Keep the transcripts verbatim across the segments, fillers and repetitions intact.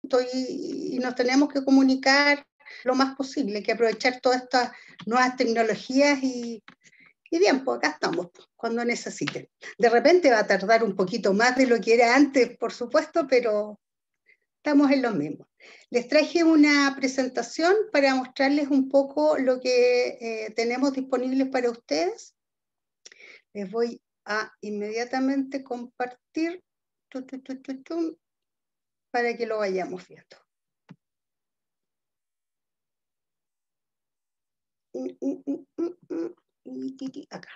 y, y nos tenemos que comunicar lo más posible, hay que aprovechar todas estas nuevas tecnologías y, y bien, pues acá estamos, pues, cuando necesiten. De repente va a tardar un poquito más de lo que era antes, por supuesto, pero estamos en lo mismo. Les traje una presentación para mostrarles un poco lo que eh, tenemos disponible para ustedes. Les voy a inmediatamente compartir tu, tu, tu, tu, tu, para que lo vayamos viendo. Acá.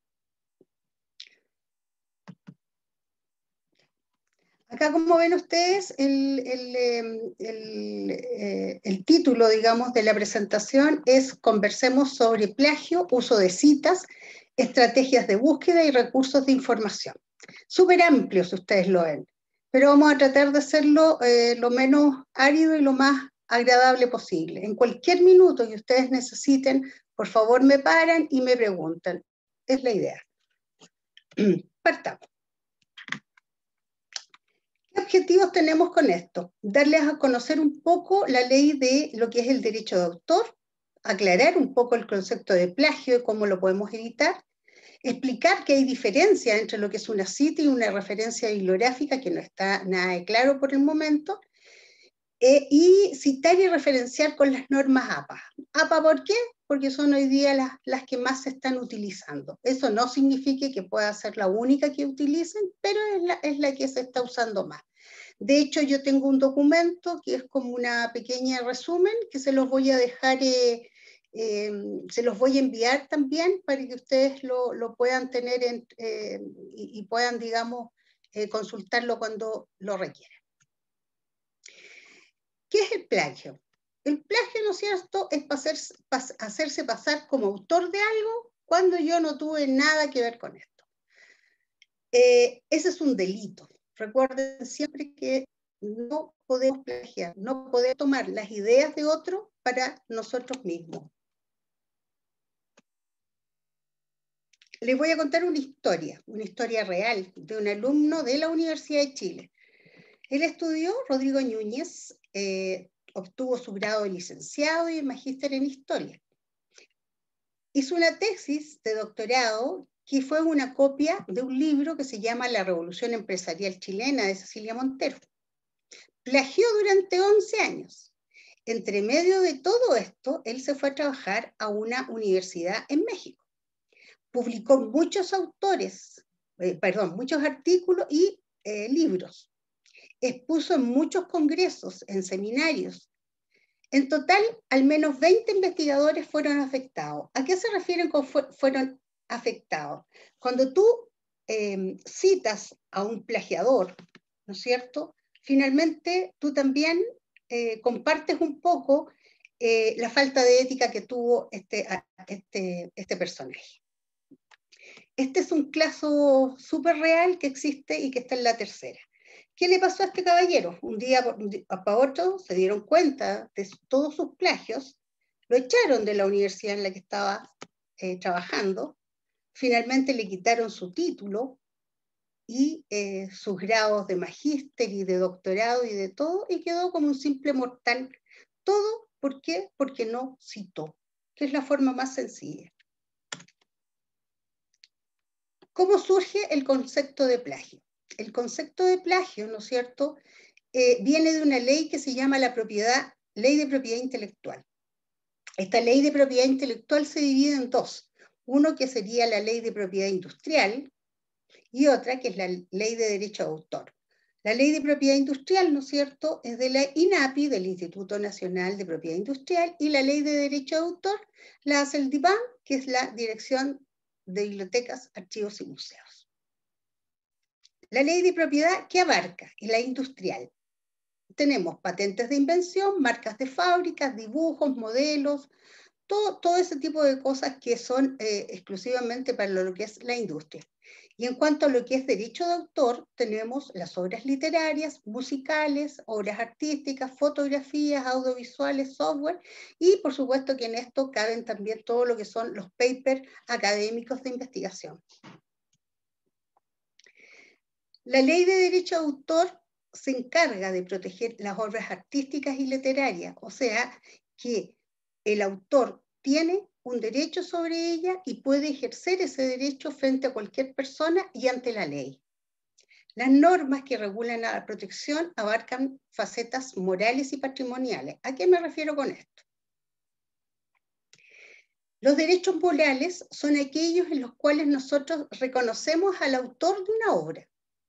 Acá, como ven ustedes, el, el, el, eh, el título, digamos, de la presentación es Conversemos sobre plagio, uso de citas, estrategias de búsqueda y recursos de información. Súper amplio, si ustedes lo ven, pero vamos a tratar de hacerlo eh, lo menos árido y lo más agradable posible. En cualquier minuto que ustedes necesiten, por favor me paran y me preguntan. Es la idea. Partamos. ¿Qué objetivos tenemos con esto? Darles a conocer un poco la ley de lo que es el derecho de autor, aclarar un poco el concepto de plagio y cómo lo podemos evitar, explicar que hay diferencia entre lo que es una cita y una referencia bibliográfica, que no está nada de claro por el momento, eh, y citar y referenciar con las normas A P A. ¿A P A por qué? Porque son hoy día las, las que más se están utilizando. Eso no significa que pueda ser la única que utilicen, pero es la, es la que se está usando más. De hecho, yo tengo un documento que es como una pequeña resumen que se los voy a dejar, eh, eh, se los voy a enviar también para que ustedes lo, lo puedan tener en, eh, y, y puedan, digamos, eh, consultarlo cuando lo requieran. ¿Qué es el plagio? El plagio, ¿no es cierto?, es pasar, pas, hacerse pasar como autor de algo cuando yo no tuve nada que ver con esto. Eh, ese es un delito. Recuerden siempre que no podemos plagiar, no podemos tomar las ideas de otro para nosotros mismos. Les voy a contar una historia, una historia real de un alumno de la Universidad de Chile. Él estudió, Rodrigo Núñez, eh, obtuvo su grado de licenciado y magíster en historia. Hizo una tesis de doctorado que fue una copia de un libro que se llama La Revolución Empresarial Chilena de Cecilia Montero. Plagió durante once años. Entre medio de todo esto, él se fue a trabajar a una universidad en México. Publicó muchos autores, eh, perdón, muchos artículos y eh, libros. Expuso en muchos congresos, en seminarios. En total, al menos veinte investigadores fueron afectados. ¿A qué se refieren con fu fueron afectados? Cuando tú eh, citas a un plagiador, ¿no es cierto?, finalmente tú también eh, compartes un poco eh, la falta de ética que tuvo este, este, este personaje. Este es un caso súper real que existe y que está en la tercera. ¿Qué le pasó a este caballero? Un día para otro se dieron cuenta de todos sus plagios, lo echaron de la universidad en la que estaba eh, trabajando, finalmente le quitaron su título y eh, sus grados de magíster y de doctorado y de todo, y quedó como un simple mortal. Todo, ¿por qué? Porque no citó, que es la forma más sencilla. ¿Cómo surge el concepto de plagio? El concepto de plagio, ¿no es cierto?, eh, viene de una ley que se llama la propiedad, Ley de Propiedad Intelectual. Esta ley de propiedad intelectual se divide en dos. Uno que sería la ley de propiedad industrial y otra que es la ley de derecho de autor. La ley de propiedad industrial, ¿no es cierto?, es de la INAPI, del Instituto Nacional de Propiedad Industrial, y la ley de derecho de autor la hace el DIPAM, que es la Dirección de Bibliotecas, Archivos y Museos. La ley de propiedad, ¿qué abarca? Es la industrial. Tenemos patentes de invención, marcas de fábricas, dibujos, modelos, todo, todo ese tipo de cosas que son eh, exclusivamente para lo que es la industria. Y en cuanto a lo que es derecho de autor, tenemos las obras literarias, musicales, obras artísticas, fotografías, audiovisuales, software, y por supuesto que en esto caben también todo lo que son los papers académicos de investigación. La ley de derecho de autor se encarga de proteger las obras artísticas y literarias, o sea, que el autor tiene un derecho sobre ella y puede ejercer ese derecho frente a cualquier persona y ante la ley. Las normas que regulan la protección abarcan facetas morales y patrimoniales. ¿A qué me refiero con esto? Los derechos morales son aquellos en los cuales nosotros reconocemos al autor de una obra.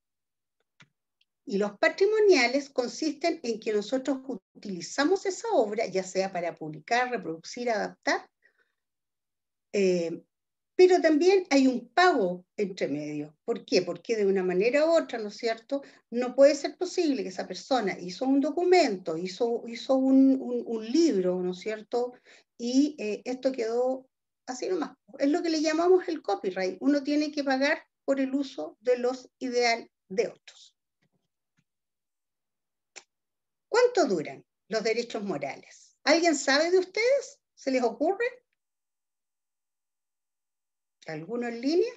Y los patrimoniales consisten en que nosotros utilizamos esa obra, ya sea para publicar, reproducir, adaptar, eh, pero también hay un pago entre medio. ¿Por qué? Porque de una manera u otra, ¿no es cierto?, no puede ser posible que esa persona hizo un documento, hizo, hizo un, un, un libro, ¿no es cierto?, y eh, esto quedó así nomás. Es lo que le llamamos el copyright. Uno tiene que pagar por el uso de los ideales de otros. ¿Cuánto duran los derechos morales? ¿Alguien sabe de ustedes? ¿Se les ocurre? ¿Alguno en línea?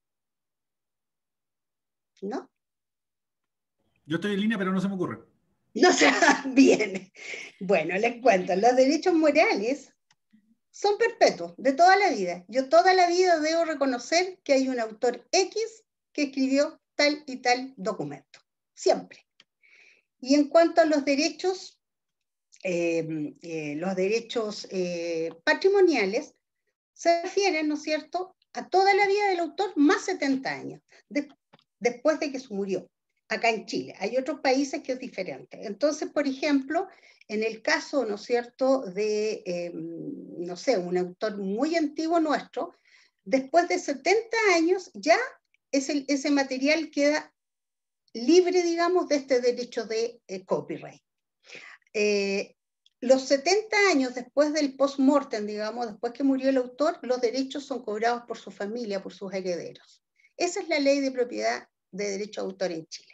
¿No? Yo estoy en línea, pero no se me ocurre. No se bien. Bueno, les cuento. Los derechos morales son perpetuos, de toda la vida. Yo toda la vida debo reconocer que hay un autor X que escribió tal y tal documento. Siempre. Y en cuanto a los derechos, eh, eh, los derechos eh, patrimoniales, se refieren, ¿no es cierto?, a toda la vida del autor más setenta años, de, después de que se murió, acá en Chile. Hay otros países que es diferente. Entonces, por ejemplo, en el caso, ¿no es cierto?, de, eh, no sé, un autor muy antiguo nuestro, después de setenta años ya ese, ese material queda libre, digamos, de este derecho de eh, copyright. Eh, Los setenta años después del post-mortem, digamos, después que murió el autor, los derechos son cobrados por su familia, por sus herederos. Esa es la ley de propiedad de derecho de autor en Chile.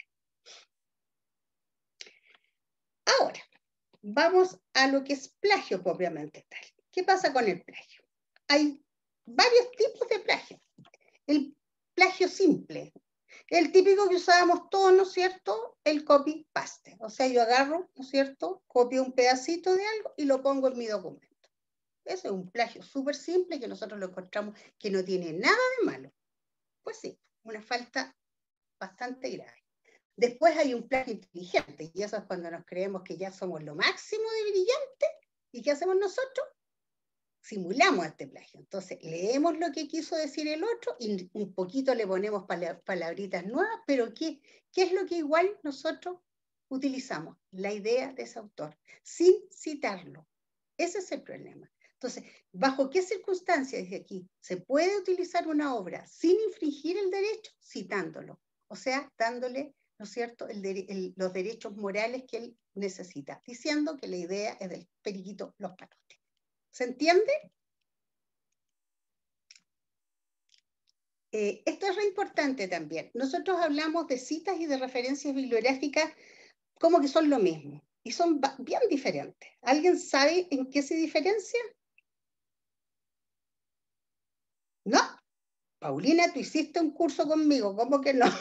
Ahora, vamos a lo que es plagio propiamente tal. ¿Qué pasa con el plagio? Hay varios tipos de plagio. El plagio simple, el típico que usábamos todos, ¿no es cierto? El copy-paste. O sea, yo agarro, ¿no es cierto?, copio un pedacito de algo y lo pongo en mi documento. Eso es un plagio súper simple que nosotros lo encontramos que no tiene nada de malo. Pues sí, una falta bastante grave. Después hay un plagio inteligente, y eso es cuando nos creemos que ya somos lo máximo de brillante. ¿Y qué hacemos nosotros? Simulamos este plagio. Entonces, leemos lo que quiso decir el otro y un poquito le ponemos pala palabritas nuevas, pero ¿qué, ¿qué es lo que igual nosotros utilizamos? La idea de ese autor, sin citarlo. Ese es el problema. Entonces, ¿bajo qué circunstancias, dice aquí, se puede utilizar una obra sin infringir el derecho? Citándolo. O sea, dándole, ¿no es cierto?, el de, el, los derechos morales que él necesita, diciendo que la idea es del periquito Los Palotes. ¿Se entiende? Eh, esto es re importante también. Nosotros hablamos de citas y de referencias bibliográficas como que son lo mismo, y son bien diferentes. ¿Alguien sabe en qué se diferencia? No. Paulina, tú hiciste un curso conmigo, ¿cómo que no?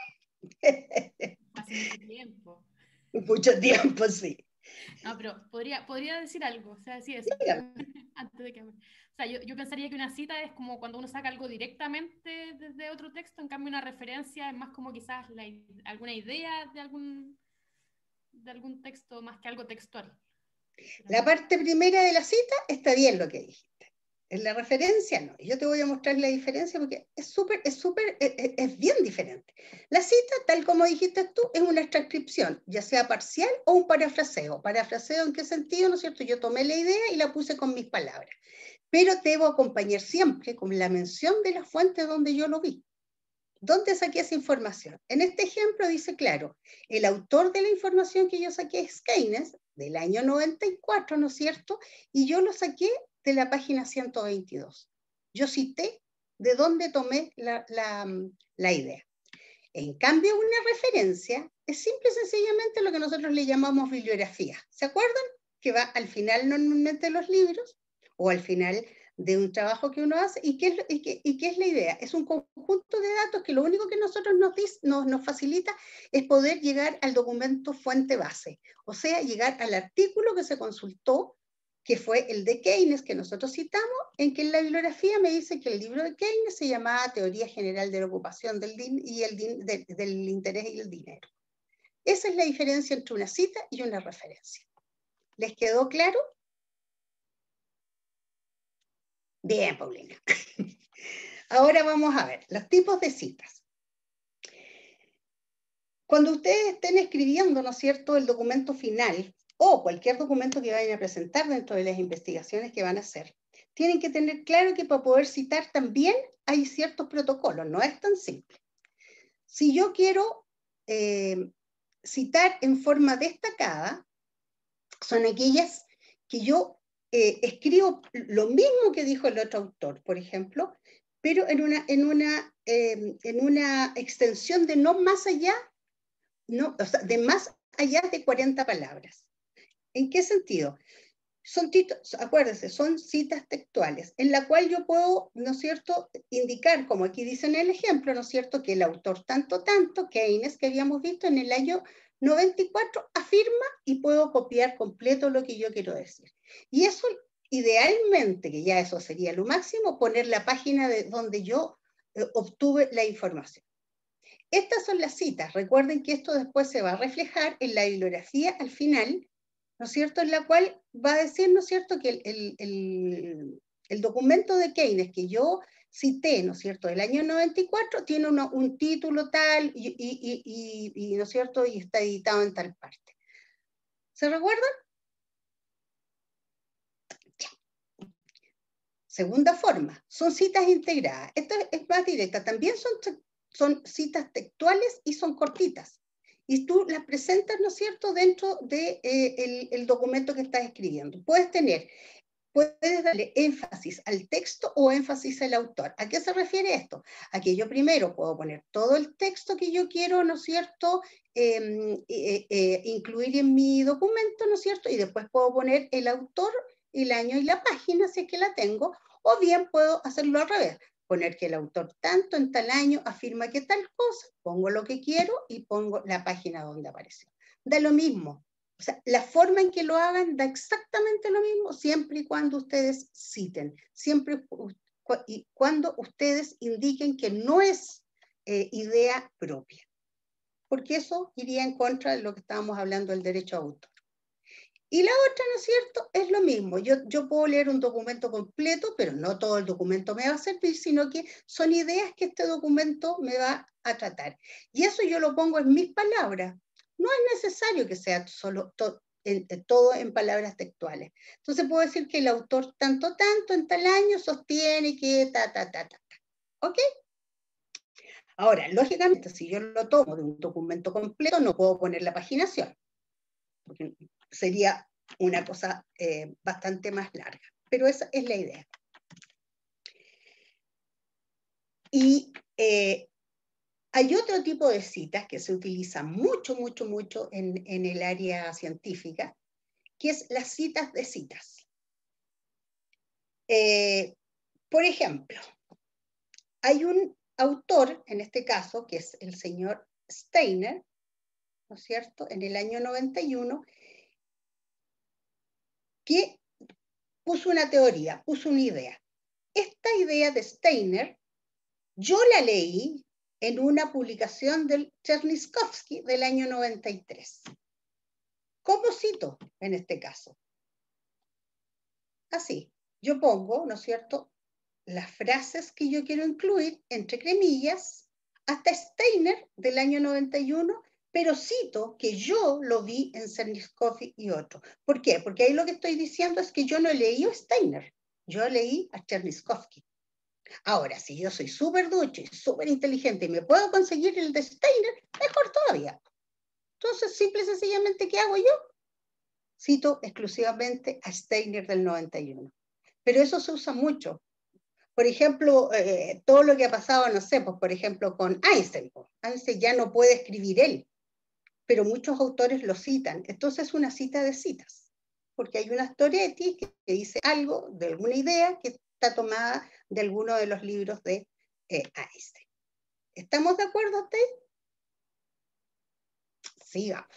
Hace mucho tiempo. Mucho tiempo, sí. No, pero podría, podría decir algo, o sea, sí, eso. Antes de que... O sea, yo, yo pensaría que una cita es como cuando uno saca algo directamente desde otro texto, en cambio una referencia es más como quizás la, alguna idea de algún, de algún texto más que algo textual. La parte primera de la cita está bien lo que dijiste. En la referencia no. Yo te voy a mostrar la diferencia porque es súper, es súper, es, es bien diferente. La cita, tal como dijiste tú, es una transcripción, ya sea parcial o un parafraseo. ¿Parafraseo en qué sentido? ¿No es cierto? Yo tomé la idea y la puse con mis palabras. Pero debo acompañar siempre con la mención de la fuente donde yo lo vi. ¿Dónde saqué esa información? En este ejemplo dice claro, el autor de la información que yo saqué es Keynes, del año noventa y cuatro, ¿no es cierto? Y yo lo saqué de la página ciento veintidós. Yo cité de dónde tomé la, la, la idea. En cambio, una referencia es simple y sencillamente lo que nosotros le llamamos bibliografía. ¿Se acuerdan? Que va al final normalmente de los libros o al final de un trabajo que uno hace. ¿Y qué, es, y, qué, ¿Y qué es la idea? Es un conjunto de datos que lo único que nosotros nos, nos, nos facilita es poder llegar al documento fuente base, o sea, llegar al artículo que se consultó, que fue el de Keynes, que nosotros citamos, en que en la bibliografía me dice que el libro de Keynes se llamaba Teoría General de la Ocupación del, din y el din de, del Interés y el Dinero. Esa es la diferencia entre una cita y una referencia. ¿Les quedó claro? Bien, Paulina. Ahora vamos a ver los tipos de citas. Cuando ustedes estén escribiendo, ¿no es cierto?, el documento final o cualquier documento que vayan a presentar dentro de las investigaciones que van a hacer, tienen que tener claro que para poder citar también hay ciertos protocolos, no es tan simple. Si yo quiero eh, citar en forma destacada, son aquellas que yo eh, escribo lo mismo que dijo el otro autor, por ejemplo, pero en una, en una, eh, en una extensión de no más allá, no, o sea, de más allá de cuarenta palabras. ¿En qué sentido? Son títulos, acuérdense, son citas textuales, en la cual yo puedo, ¿no es cierto?, indicar, como aquí dice en el ejemplo, ¿no es cierto?, que el autor tanto, tanto, Keynes, que habíamos visto en el año noventa y cuatro, afirma, y puedo copiar completo lo que yo quiero decir. Y eso, idealmente, que ya eso sería lo máximo, poner la página de donde yo eh, obtuve la información. Estas son las citas. Recuerden que esto después se va a reflejar en la bibliografía al final, ¿no es cierto?, en la cual va a decir, ¿no es cierto?, que el, el, el, el documento de Keynes que yo cité, ¿no es cierto?, del año noventa y cuatro, tiene una, un título tal y, y, y, y, y, ¿no es cierto?, y está editado en tal parte. ¿Se recuerdan? Ya. Segunda forma, son citas integradas. Esta es más directa. También son, son citas textuales y son cortitas. Y tú las presentas, ¿no es cierto?, dentro del de, eh, el, el documento que estás escribiendo. Puedes tener, puedes darle énfasis al texto o énfasis al autor. ¿A qué se refiere esto? A que yo primero puedo poner todo el texto que yo quiero, ¿no es cierto?, eh, eh, eh, incluir en mi documento, ¿no es cierto?, y después puedo poner el autor, el año y la página, si es que la tengo, o bien puedo hacerlo al revés. Poner que el autor tanto en tal año afirma que tal cosa, pongo lo que quiero y pongo la página donde apareció. Da lo mismo. O sea, la forma en que lo hagan da exactamente lo mismo siempre y cuando ustedes citen, siempre y cuando ustedes indiquen que no es eh, idea propia. Porque eso iría en contra de lo que estábamos hablando del derecho a autor. Y la otra, ¿no es cierto?, es lo mismo. Yo, yo puedo leer un documento completo, pero no todo el documento me va a servir, sino que son ideas que este documento me va a tratar. Y eso yo lo pongo en mis palabras. No es necesario que sea solo to, en, en, todo en palabras textuales. Entonces puedo decir que el autor tanto, tanto, en tal año sostiene que ta, ta, ta, ta, ta. ¿Ok? Ahora, lógicamente, si yo lo tomo de un documento completo, no puedo poner la paginación, porque sería una cosa eh, bastante más larga. Pero esa es la idea. Y eh, hay otro tipo de citas que se utiliza mucho, mucho, mucho en, en el área científica, que es las citas de citas. Eh, por ejemplo, hay un autor, en este caso, que es el señor Steiner, ¿no es cierto?, en el año noventa y uno, que puso una teoría, puso una idea. Esta idea de Steiner, yo la leí en una publicación del Chernyshkovsky del año noventa y tres. ¿Cómo cito en este caso? Así, yo pongo, ¿no es cierto?, las frases que yo quiero incluir, entre comillas, hasta Steiner del año noventa y uno, pero cito que yo lo vi en Chernyshkovsky y otro. ¿Por qué? Porque ahí lo que estoy diciendo es que yo no leí a Steiner, yo leí a Chernyshkovsky. Ahora, si yo soy súper ducho y súper inteligente y me puedo conseguir el de Steiner, mejor todavía. Entonces, simple y sencillamente, ¿qué hago yo? Cito exclusivamente a Steiner del noventa y uno. Pero eso se usa mucho. Por ejemplo, eh, todo lo que ha pasado, no sé, pues por ejemplo con Einstein. Pues. Einstein ya no puede escribir él, pero muchos autores lo citan. Entonces es una cita de citas, porque hay una Toretti que, que dice algo de alguna idea que está tomada de alguno de los libros de eh, Einstein. ¿Estamos de acuerdo ustedes? Sigamos.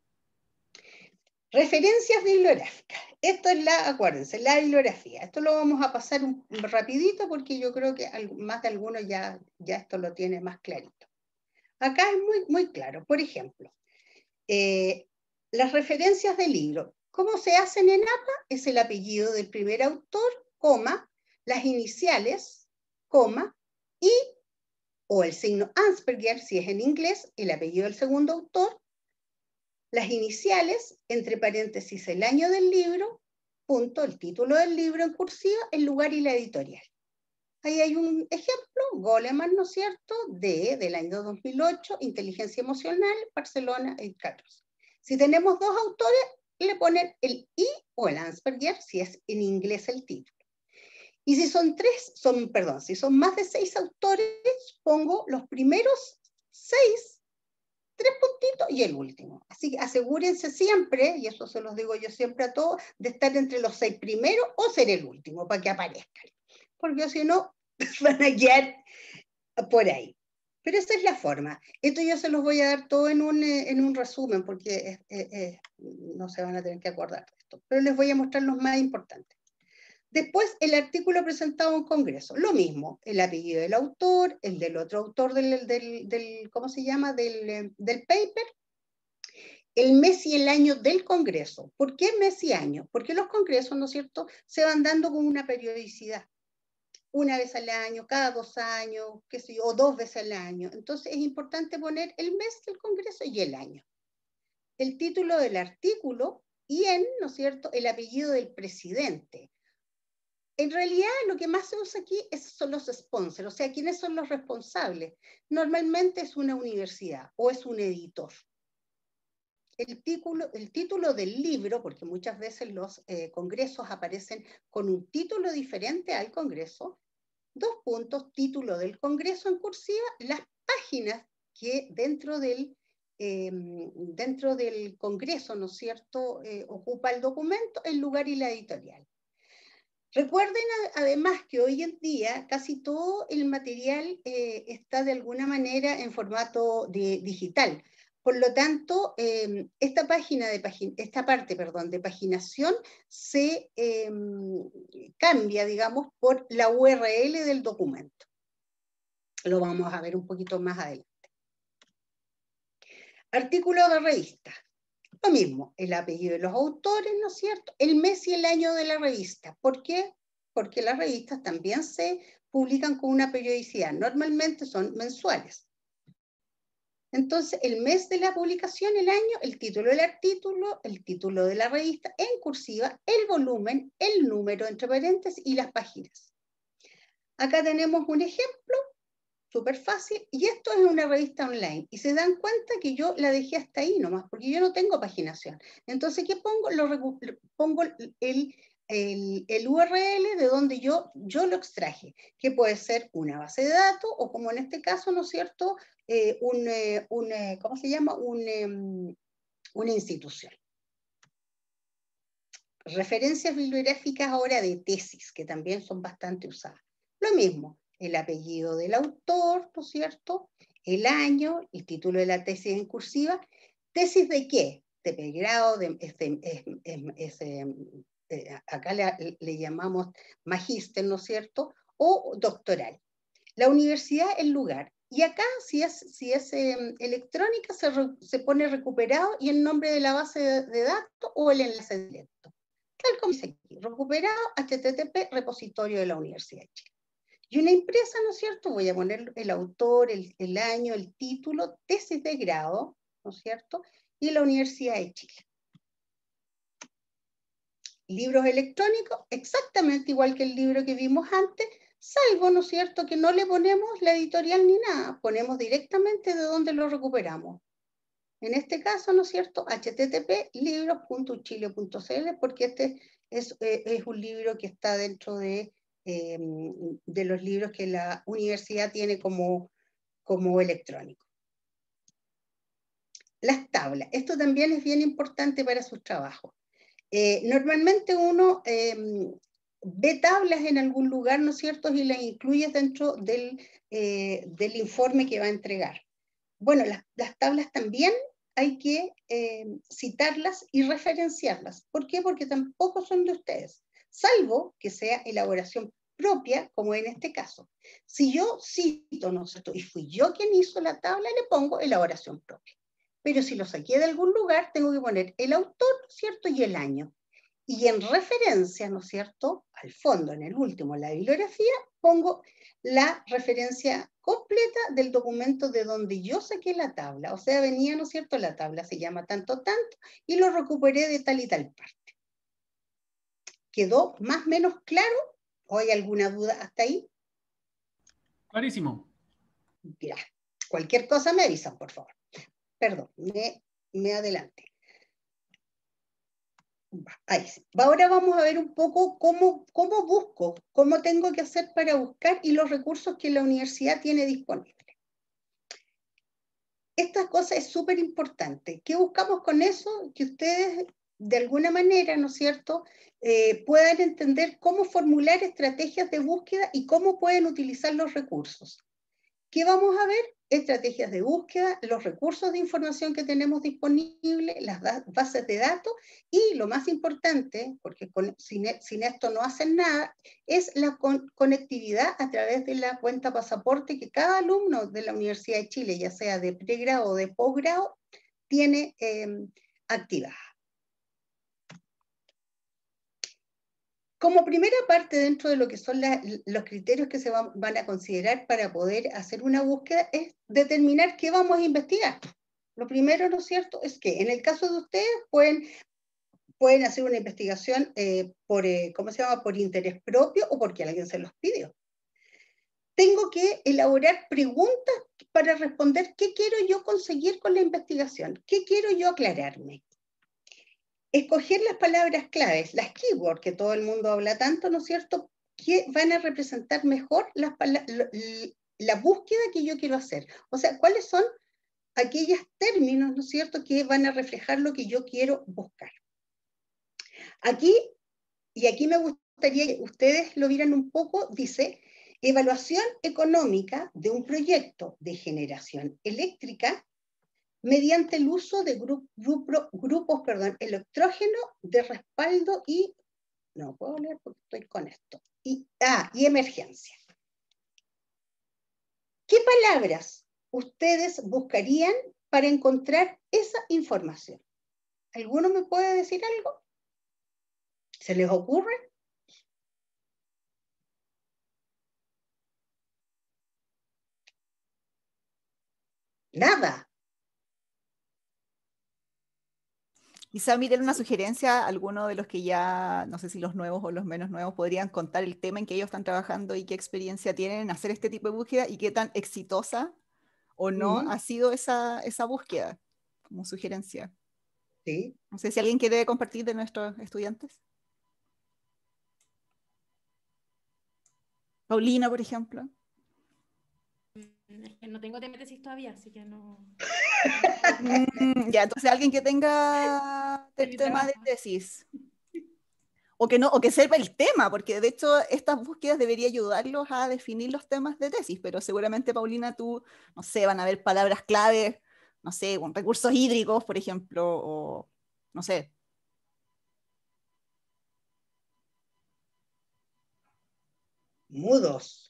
Referencias bibliográficas. Esto es la, acuérdense, la bibliografía. Esto lo vamos a pasar un, un rapidito porque yo creo que más de algunos ya, ya esto lo tiene más clarito. Acá es muy, muy claro. Por ejemplo, eh, las referencias del libro. ¿Cómo se hacen en A P A? Es el apellido del primer autor, coma, las iniciales, coma, y, o el signo Asperger, si es en inglés, el apellido del segundo autor, las iniciales, entre paréntesis, el año del libro, punto, el título del libro en cursiva, el lugar y la editorial. Ahí hay un ejemplo, Goleman, ¿no es cierto?, de, del año dos mil ocho, Inteligencia Emocional, Barcelona, el catorce. Si tenemos dos autores, le ponen el I o el Asperger, si es en inglés el título. Y si son tres, son, perdón, si son más de seis autores, pongo los primeros seis, tres puntitos y el último. Así que asegúrense siempre, y eso se los digo yo siempre a todos, de estar entre los seis primeros o ser el último para que aparezcan. Porque si no, van a quedar por ahí. Pero esa es la forma. Esto yo se los voy a dar todo en un, en un resumen, porque eh, eh, no se van a tener que acordar de esto. Pero les voy a mostrar los más importantes. Después, el artículo presentado en un congreso. Lo mismo, el apellido del autor, el del otro autor del, del, del ¿cómo se llama?, del, del paper, el mes y el año del congreso. ¿Por qué mes y año? Porque los congresos, ¿no es cierto?, se van dando con una periodicidad. Una vez al año, cada dos años, qué sé yo, o dos veces al año. Entonces es importante poner el mes del congreso y el año. El título del artículo y en, ¿no es cierto?, el apellido del presidente. En realidad, lo que más se usa aquí es, son los sponsors, o sea, ¿quiénes son los responsables? Normalmente es una universidad o es un editor. El título, el título del libro, porque muchas veces los eh, congresos aparecen con un título diferente al congreso, dos puntos, título del congreso en cursiva, las páginas que dentro del, eh, dentro del congreso, ¿no es cierto?, eh, ocupa el documento, el lugar y la editorial. Recuerden además que hoy en día casi todo el material eh, está de alguna manera en formato de, digital. Por lo tanto, eh, esta, página de pagin esta parte perdón, de paginación se eh, cambia, digamos, por la U R L del documento. Lo vamos a ver un poquito más adelante. Artículo de revista. Lo mismo, el apellido de los autores, ¿no es cierto? El mes y el año de la revista. ¿Por qué? Porque las revistas también se publican con una periodicidad. Normalmente son mensuales. Entonces, el mes de la publicación, el año, el título del artículo, el título de la revista en cursiva, el volumen, el número entre paréntesis y las páginas. Acá tenemos un ejemplo súper fácil, y esto es una revista online, y se dan cuenta que yo la dejé hasta ahí nomás, porque yo no tengo paginación. Entonces, ¿qué pongo? Lo, pongo el, el, el U R L de donde yo, yo lo extraje, que puede ser una base de datos, o como en este caso, ¿no es cierto?, eh, un, eh, un eh, ¿cómo se llama?, un, eh, una institución. Referencias bibliográficas ahora de tesis, que también son bastante usadas. Lo mismo, el apellido del autor, ¿no es cierto?, el año, el título de la tesis en cursiva. ¿Tesis de qué? De pregrado, de, es, es, es, es, acá le, le llamamos magíster, ¿no es cierto?, o doctoral. La universidad, el lugar. Y acá, si es, si es eh, electrónica, se, re, se pone recuperado y el nombre de la base de, de datos o el enlace directo. Tal como dice aquí, recuperado, H T T P, repositorio de la Universidad de Chile. Y una impresa, ¿no es cierto? Voy a poner el autor, el, el año, el título, tesis de grado, ¿no es cierto? Y la Universidad de Chile. Libros electrónicos, exactamente igual que el libro que vimos antes, salvo, ¿no es cierto?, que no le ponemos la editorial ni nada, ponemos directamente de dónde lo recuperamos. En este caso, ¿no es cierto?, H T T P libros punto uchile punto c l, porque este es, eh, es un libro que está dentro de, eh, de los libros que la universidad tiene como, como electrónico. Las tablas. Esto también es bien importante para sus trabajos. Eh, normalmente uno, eh, ve tablas en algún lugar, ¿no es cierto?, y las incluyes dentro del, eh, del informe que va a entregar. Bueno, las, las tablas también hay que eh, citarlas y referenciarlas. ¿Por qué? Porque tampoco son de ustedes, salvo que sea elaboración propia, como en este caso. Si yo cito, ¿no es cierto?, y fui yo quien hizo la tabla, le pongo elaboración propia. Pero si lo saqué de algún lugar, tengo que poner el autor, ¿no es cierto?, y el año. Y en referencia, ¿no es cierto?, al fondo, en el último, la bibliografía, pongo la referencia completa del documento de donde yo saqué la tabla. O sea, venía, ¿no es cierto?, la tabla se llama tanto, tanto, y lo recuperé de tal y tal parte. ¿Quedó más o menos claro? ¿O hay alguna duda hasta ahí? Clarísimo. Ya. Cualquier cosa me avisan, por favor. Perdón, me, me adelanté. Ahí sí. Ahora vamos a ver un poco cómo, cómo busco, cómo tengo que hacer para buscar y los recursos que la universidad tiene disponibles. Esta cosa es súper importante. ¿Qué buscamos con eso? Que ustedes, de alguna manera, ¿no es cierto?, eh, puedan entender cómo formular estrategias de búsqueda y cómo pueden utilizar los recursos. ¿Qué vamos a ver? Estrategias de búsqueda, los recursos de información que tenemos disponibles, las bases de datos y lo más importante, porque con, sin, sin esto no hacen nada, es la con, conectividad a través de la cuenta pasaporte que cada alumno de la Universidad de Chile, ya sea de pregrado o de posgrado, tiene eh, activada. Como primera parte dentro de lo que son la, los criterios que se van, van a considerar para poder hacer una búsqueda es determinar qué vamos a investigar. Lo primero, ¿no es cierto?, es que en el caso de ustedes pueden, pueden hacer una investigación eh, por, eh, ¿cómo se llama?, por interés propio o porque alguien se los pidió. Tengo que elaborar preguntas para responder qué quiero yo conseguir con la investigación, qué quiero yo aclararme. Escoger las palabras claves, las keywords, que todo el mundo habla tanto, ¿no es cierto?, que van a representar mejor las la, la búsqueda que yo quiero hacer. O sea, ¿cuáles son aquellos términos, ¿no es cierto?, que van a reflejar lo que yo quiero buscar? Aquí, y aquí me gustaría que ustedes lo vieran un poco, dice, evaluación económica de un proyecto de generación eléctrica mediante el uso de gru grupo, grupos perdón, electrógenos de respaldo y, no puedo leer porque estoy con esto, y, ah, y emergencia. ¿Qué palabras ustedes buscarían para encontrar esa información? ¿Alguno me puede decir algo? ¿Se les ocurre? Nada. Quizá miren una sugerencia, alguno de los que ya, no sé si los nuevos o los menos nuevos, podrían contar el tema en que ellos están trabajando y qué experiencia tienen en hacer este tipo de búsqueda y qué tan exitosa o no Uh-huh. ha sido esa, esa búsqueda, como sugerencia. Sí. No sé si alguien quiere compartir de nuestros estudiantes. Paulina, por ejemplo. Es que no tengo tema de tesis todavía, así que no... mm, ya, entonces alguien que tenga el tema de tesis. O que, no, o que sepa el tema, porque de hecho estas búsquedas deberían ayudarlos a definir los temas de tesis, pero seguramente, Paulina, tú, no sé, van a haber palabras clave, no sé, con recursos hídricos, por ejemplo, o no sé. Mudos.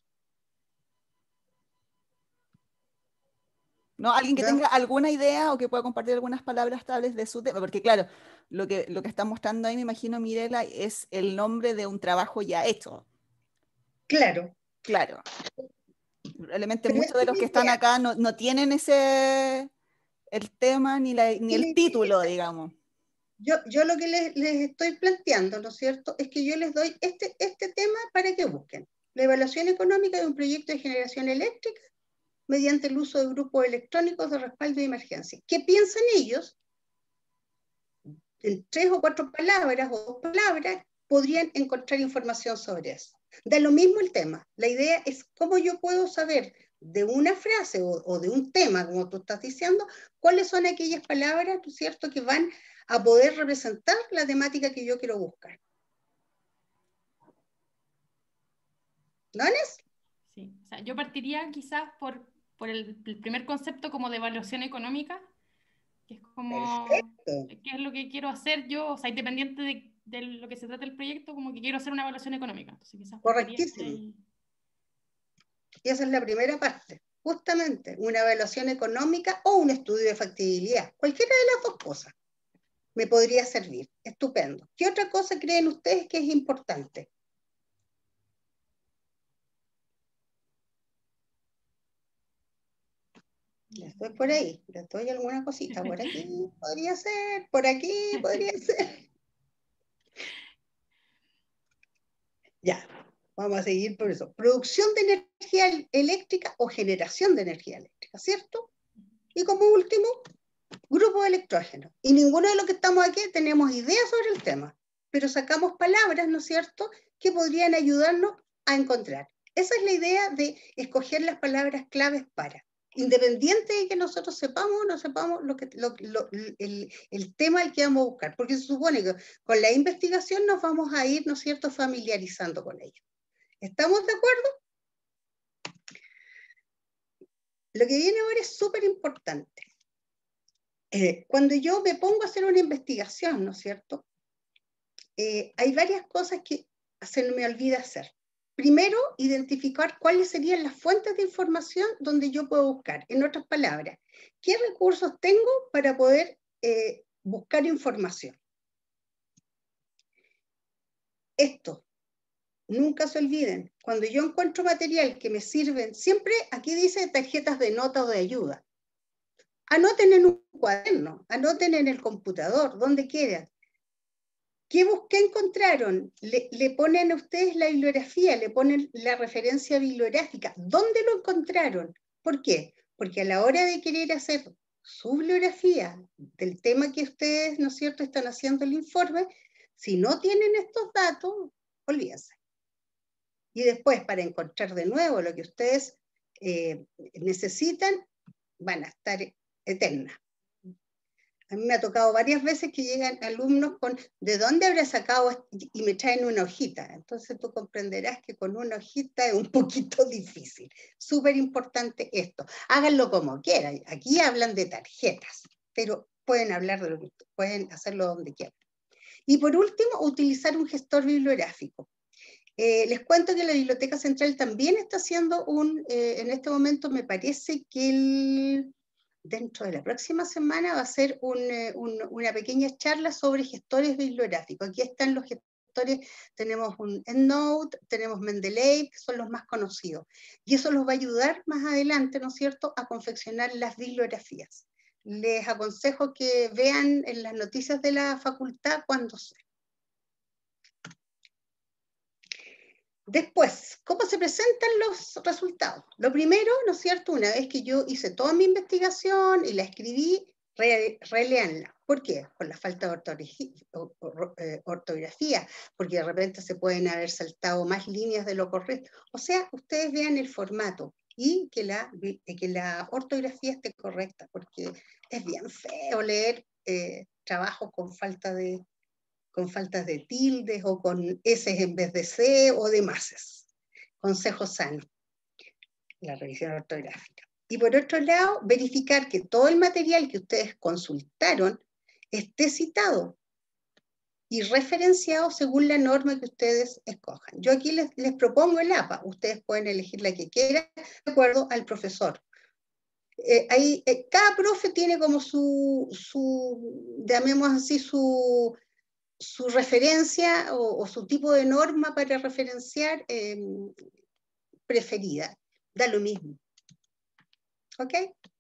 ¿No? Alguien que ¿No? tenga alguna idea o que pueda compartir algunas palabras tables de su tema, porque claro, lo que, lo que está mostrando ahí, me imagino, Mirela, es el nombre de un trabajo ya hecho. Claro. Claro. Probablemente Pero muchos de los que están acá no, no tienen ese, el tema ni, la, ni el título, digamos. Yo, yo lo que les, les estoy planteando, ¿no es cierto?, es que yo les doy este, este tema para que busquen. La evaluación económica de un proyecto de generación eléctrica mediante el uso de grupos electrónicos de respaldo de emergencia. ¿Qué piensan ellos? En tres o cuatro palabras o dos palabras podrían encontrar información sobre eso. Da lo mismo el tema. La idea es cómo yo puedo saber de una frase o, o de un tema, como tú estás diciendo, cuáles son aquellas palabras, ¿no es cierto?, que van a poder representar la temática que yo quiero buscar. ¿No, Nes? Sí, o sea, yo partiría quizás por, por el, el primer concepto como de evaluación económica, que es como, Perfecto. ¿qué es lo que quiero hacer yo? O sea, independiente de, de lo que se trata del proyecto, como que quiero hacer una evaluación económica. Entonces quizás partiría por Correctísimo. ahí. Y esa es la primera parte. Justamente, una evaluación económica o un estudio de factibilidad. Cualquiera de las dos cosas me podría servir. Estupendo. ¿Qué otra cosa creen ustedes que es importante? Les doy por ahí, les doy alguna cosita. Por aquí podría ser, por aquí podría ser. Ya, vamos a seguir por eso. Producción de energía eléctrica o generación de energía eléctrica, ¿cierto? Y como último, grupo de electrógenos. Y ninguno de los que estamos aquí tenemos idea sobre el tema, pero sacamos palabras, ¿no es cierto?, que podrían ayudarnos a encontrar. Esa es la idea de escoger las palabras claves para, independiente de que nosotros sepamos o no sepamos lo que, lo, lo, el, el tema al que vamos a buscar, porque se supone que con la investigación nos vamos a ir, ¿no es cierto?, familiarizando con ello. ¿Estamos de acuerdo? Lo que viene ahora es súper importante. Eh, cuando yo me pongo a hacer una investigación, ¿no es cierto?, eh, hay varias cosas que se me olvida hacer. Primero, identificar cuáles serían las fuentes de información donde yo puedo buscar. En otras palabras, ¿qué recursos tengo para poder eh, buscar información? Esto, nunca se olviden, cuando yo encuentro material que me sirven, siempre aquí dice tarjetas de nota o de ayuda. Anoten en un cuaderno, anoten en el computador, donde quieran. ¿Qué busqué? Encontraron? Le, le ponen a ustedes la bibliografía, le ponen la referencia bibliográfica. ¿Dónde lo encontraron? ¿Por qué? Porque a la hora de querer hacer su bibliografía del tema que ustedes, ¿no es cierto?, están haciendo el informe, si no tienen estos datos, olvídense. Y después, para encontrar de nuevo lo que ustedes eh, necesitan, van a estar eternas. A mí me ha tocado varias veces que llegan alumnos con ¿de dónde habrá sacado? Y me traen una hojita. Entonces tú comprenderás que con una hojita es un poquito difícil. Súper importante esto. Háganlo como quieran. Aquí hablan de tarjetas, pero pueden hablar de lo que pueden hacerlo donde quieran. Y por último, utilizar un gestor bibliográfico. Eh, les cuento que la Biblioteca Central también está haciendo un, eh, en este momento me parece que el, dentro de la próxima semana va a ser un, eh, un, una pequeña charla sobre gestores bibliográficos. Aquí están los gestores, tenemos un EndNote, tenemos Mendeley, que son los más conocidos. Y eso los va a ayudar más adelante, ¿no es cierto?, a confeccionar las bibliografías. Les aconsejo que vean en las noticias de la facultad cuando sea. Después, ¿cómo se presentan los resultados? Lo primero, ¿no es cierto?, una vez que yo hice toda mi investigación y la escribí, re, releanla. ¿Por qué? Por la falta de ortografía, ortografía, porque de repente se pueden haber saltado más líneas de lo correcto. O sea, ustedes vean el formato y que la, que la ortografía esté correcta, porque es bien feo leer eh, trabajos con falta de... con faltas de tildes o con S en vez de C o de mases. Consejo sano, la revisión ortográfica. Y por otro lado, verificar que todo el material que ustedes consultaron esté citado y referenciado según la norma que ustedes escojan. Yo aquí les, les propongo el A P A, ustedes pueden elegir la que quieran de acuerdo al profesor. Eh, ahí, eh, cada profe tiene como su, su llamemos así, su... su referencia o, o su tipo de norma para referenciar eh, preferida. Da lo mismo. ¿Ok?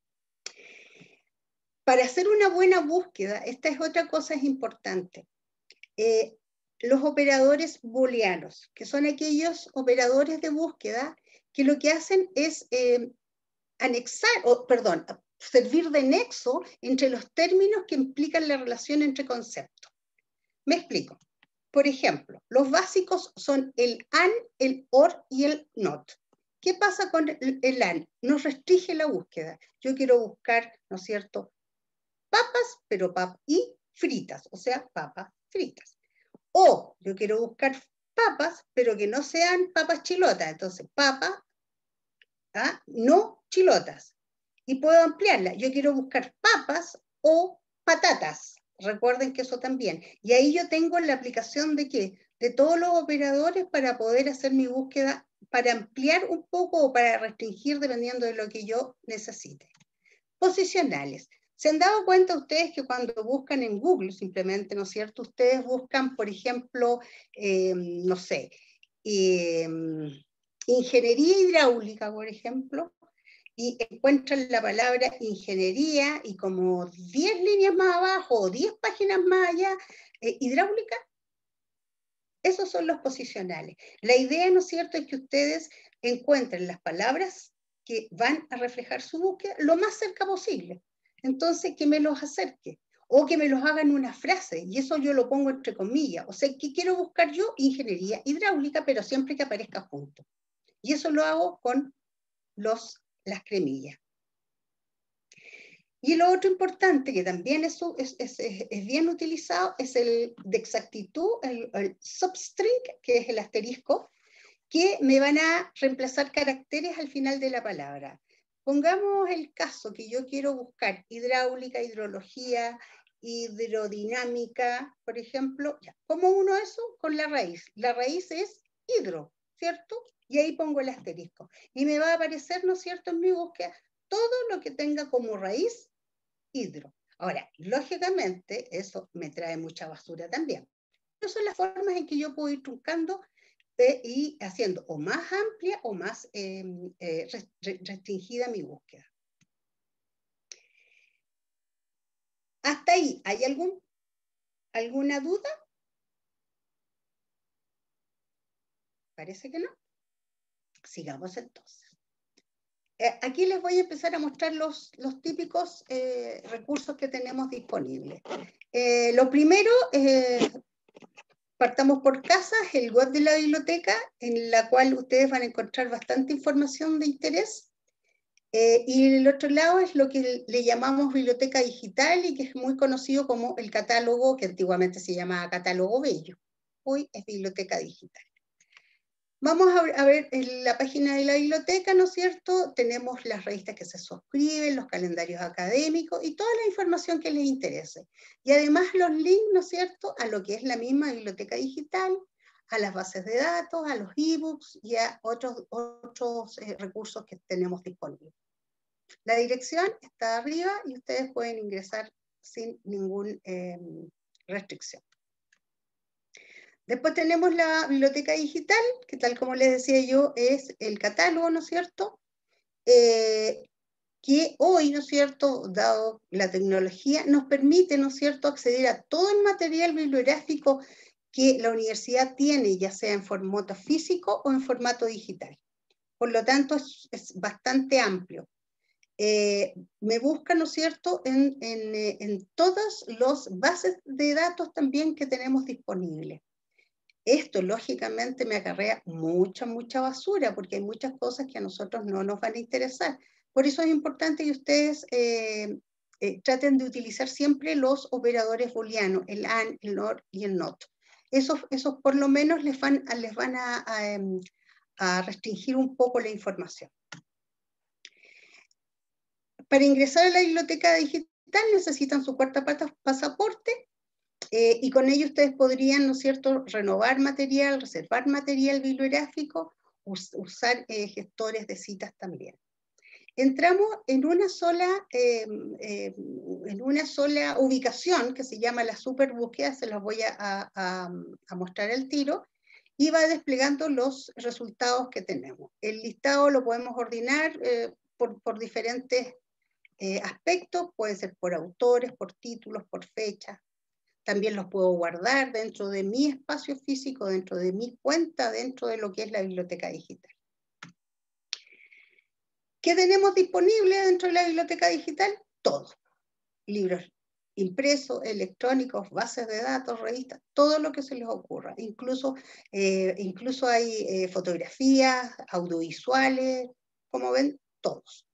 Para hacer una buena búsqueda, esta es otra cosa importante. Eh, los operadores booleanos, que son aquellos operadores de búsqueda que lo que hacen es eh, anexar, o perdón, servir de nexo entre los términos que implican la relación entre conceptos. Me explico. Por ejemplo, los básicos son el and, el or y el not. ¿Qué pasa con el, el and? Nos restringe la búsqueda. Yo quiero buscar, ¿no es cierto?, papas, pero papas y fritas, o sea, papas fritas. O yo quiero buscar papas, pero que no sean papas chilotas. Entonces, papas, ¿ah? No chilotas. Y puedo ampliarla. Yo quiero buscar papas o patatas. Recuerden que eso también. Y ahí yo tengo la aplicación de qué? De todos los operadores para poder hacer mi búsqueda, para ampliar un poco o para restringir dependiendo de lo que yo necesite. Posicionales. ¿Se han dado cuenta ustedes que cuando buscan en Google, simplemente, ¿no es cierto? Ustedes buscan, por ejemplo, eh, no sé, eh, ingeniería hidráulica, por ejemplo, y encuentran la palabra ingeniería y como diez líneas más abajo o diez páginas más allá, eh, hidráulica. Esos son los posicionales. La idea, ¿no es cierto?, es que ustedes encuentren las palabras que van a reflejar su búsqueda lo más cerca posible. Entonces, que me los acerque o que me los hagan una frase, y eso yo lo pongo entre comillas. O sea, ¿qué quiero buscar yo? Ingeniería hidráulica, pero siempre que aparezca junto. Y eso lo hago con los, las cremillas. Y lo otro importante, que también es, es, es, es bien utilizado, es el de exactitud, el, el substring, que es el asterisco, que me van a reemplazar caracteres al final de la palabra. Pongamos el caso que yo quiero buscar hidráulica, hidrología, hidrodinámica, por ejemplo. ¿Cómo uno eso? Con la raíz. La raíz es hidro, ¿cierto? Y ahí pongo el asterisco. Y me va a aparecer, ¿no es cierto?, en mi búsqueda, todo lo que tenga como raíz hidro. Ahora, lógicamente, eso me trae mucha basura también. Esas son las formas en que yo puedo ir truncando eh, y haciendo o más amplia o más eh, eh, restringida mi búsqueda. ¿Hasta ahí hay algún, alguna duda? Parece que no. Sigamos entonces. Eh, aquí les voy a empezar a mostrar los, los típicos eh, recursos que tenemos disponibles. Eh, lo primero, eh, partamos por casas, el web de la biblioteca, en la cual ustedes van a encontrar bastante información de interés. Eh, y el otro lado es lo que le llamamos biblioteca digital y que es muy conocido como el catálogo, que antiguamente se llamaba catálogo bello. Hoy es biblioteca digital. Vamos a ver en la página de la biblioteca, ¿no es cierto? Tenemos las revistas que se suscriben, los calendarios académicos y toda la información que les interese. Y además los links, ¿no es cierto?, a lo que es la misma biblioteca digital, a las bases de datos, a los ebooks y a otros, otros eh, recursos que tenemos disponibles. La dirección está arriba y ustedes pueden ingresar sin ninguna eh, restricción. Después tenemos la biblioteca digital, que tal como les decía yo, es el catálogo, ¿no es cierto? Eh, que hoy, ¿no es cierto?, dado la tecnología, nos permite, ¿no es cierto?, acceder a todo el material bibliográfico que la universidad tiene, ya sea en formato físico o en formato digital. Por lo tanto, es, es bastante amplio. Eh, me busca, ¿no es cierto?, en, en, en todas las bases de datos también que tenemos disponibles. Esto, lógicamente, me acarrea mucha, mucha basura, porque hay muchas cosas que a nosotros no nos van a interesar. Por eso es importante que ustedes eh, eh, traten de utilizar siempre los operadores booleanos, el AND, el NOR y el NOT. Esos, esos por lo menos les van, les van a, a, a restringir un poco la información. Para ingresar a la biblioteca digital necesitan su cuarta pasaporte, Eh, y con ello ustedes podrían, ¿no es cierto?, renovar material, reservar material bibliográfico, us usar eh, gestores de citas también. Entramos en una sola, eh, eh, en una sola ubicación que se llama la superbúsqueda, se los voy a, a, a mostrar al tiro, y va desplegando los resultados que tenemos. El listado lo podemos ordenar eh, por, por diferentes eh, aspectos, puede ser por autores, por títulos, por fechas. También los puedo guardar dentro de mi espacio físico, dentro de mi cuenta, dentro de lo que es la biblioteca digital. ¿Qué tenemos disponible dentro de la biblioteca digital? Todo. Libros impresos, electrónicos, bases de datos, revistas, todo lo que se les ocurra. Incluso, eh, incluso hay eh, fotografías, audiovisuales, como ven, todos.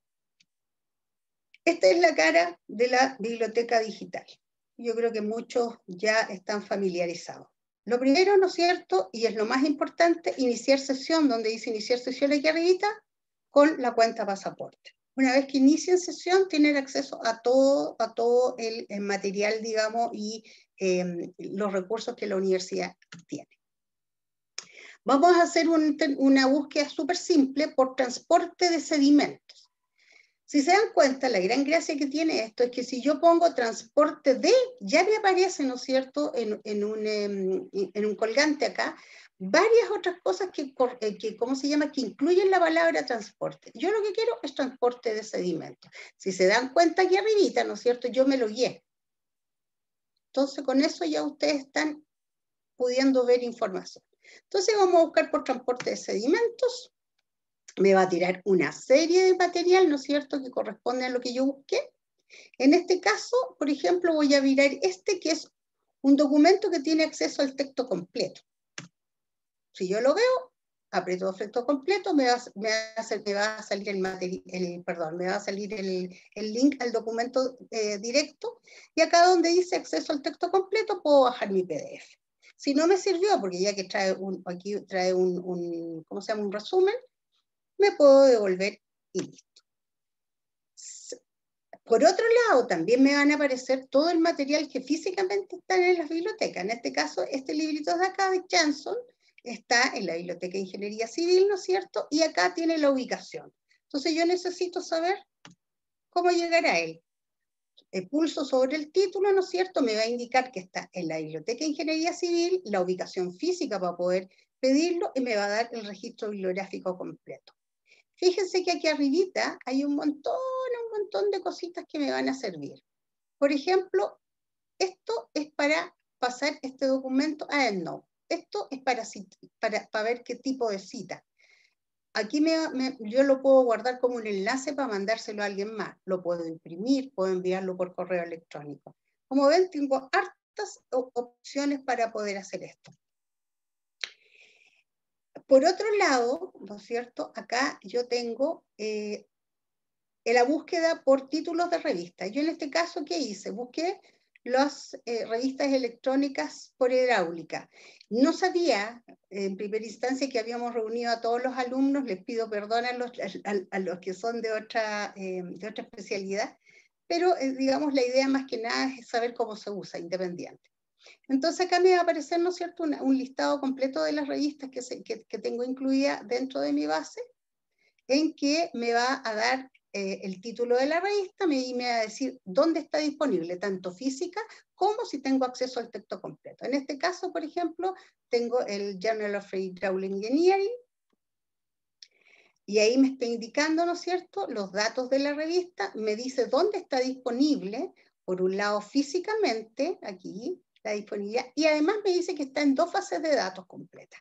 Esta es la cara de la biblioteca digital. Yo creo que muchos ya están familiarizados. Lo primero, ¿no es cierto?, y es lo más importante, iniciar sesión, donde dice iniciar sesión aquí arribita, con la cuenta pasaporte. Una vez que inicien sesión, tienen acceso a todo, a todo el, el material, digamos, y eh, los recursos que la universidad tiene. Vamos a hacer un, una búsqueda súper simple por transporte de sedimentos. Si se dan cuenta, la gran gracia que tiene esto es que si yo pongo transporte de, ya me aparece, ¿no es cierto?, en, en, un, en un colgante acá, varias otras cosas que, que, ¿cómo se llama?, que incluyen la palabra transporte. Yo lo que quiero es transporte de sedimentos. Si se dan cuenta aquí arribita, ¿no es cierto?, yo me lo guié. Entonces, con eso ya ustedes están pudiendo ver información. Entonces, vamos a buscar por transporte de sedimentos. Me va a tirar una serie de material, ¿no es cierto?, que corresponde a lo que yo busqué. En este caso, por ejemplo, voy a mirar este, que es un documento que tiene acceso al texto completo. Si yo lo veo, aprieto texto completo, me va, me va, a, me va a salir el, material, el, perdón, me va a salir el, el link al documento eh, directo, y acá donde dice acceso al texto completo, puedo bajar mi P D F. Si no me sirvió, porque ya que trae un, aquí trae un, un, ¿cómo se llama?, un resumen, me puedo devolver y listo. Por otro lado, también me van a aparecer todo el material que físicamente están en las bibliotecas. En este caso, este librito de acá de Jansson está en la Biblioteca de Ingeniería Civil, ¿no es cierto? Y acá tiene la ubicación. Entonces yo necesito saber cómo llegar a él. El pulso sobre el título, ¿no es cierto?, me va a indicar que está en la Biblioteca de Ingeniería Civil, la ubicación física para poder pedirlo, y me va a dar el registro bibliográfico completo. Fíjense que aquí arribita hay un montón, un montón de cositas que me van a servir. Por ejemplo, esto es para pasar este documento a EndNote. Esto es para, para, para ver qué tipo de cita. Aquí me, me, yo lo puedo guardar como un enlace para mandárselo a alguien más. Lo puedo imprimir, puedo enviarlo por correo electrónico. Como ven, tengo hartas opciones para poder hacer esto. Por otro lado, ¿no es cierto?, acá yo tengo eh, la búsqueda por títulos de revistas. Yo en este caso, ¿qué hice? Busqué las eh, revistas electrónicas por hidráulica. No sabía, en primera instancia, que habíamos reunido a todos los alumnos. Les pido perdón a los, a, a los que son de otra, eh, de otra especialidad, pero eh, digamos, la idea más que nada es saber cómo se usa, independiente. Entonces acá me va a aparecer, ¿no es cierto?, una, un listado completo de las revistas que, se, que, que tengo incluida dentro de mi base, en que me va a dar eh, el título de la revista, me, y me va a decir dónde está disponible, tanto física como si tengo acceso al texto completo. En este caso, por ejemplo, tengo el Journal of Hydraulic Engineering, y ahí me está indicando, ¿no es cierto?, los datos de la revista, me dice dónde está disponible, por un lado físicamente, aquí, la disponibilidad, y además me dice que está en dos bases de datos completas.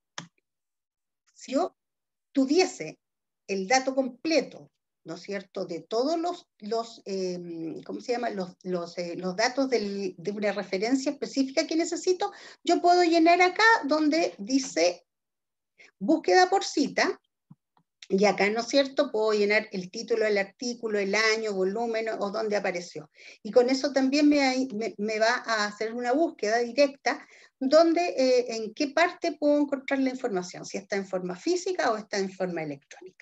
Si yo tuviese el dato completo, ¿no es cierto?, de todos los, los eh, ¿cómo se llama?, los, los, eh, los datos del, de una referencia específica que necesito, yo puedo llenar acá donde dice búsqueda por cita, y acá, ¿no es cierto?, puedo llenar el título del artículo, el año, volumen o dónde apareció. Y con eso también me, me, me va a hacer una búsqueda directa donde, eh, en qué parte puedo encontrar la información, si está en forma física o está en forma electrónica.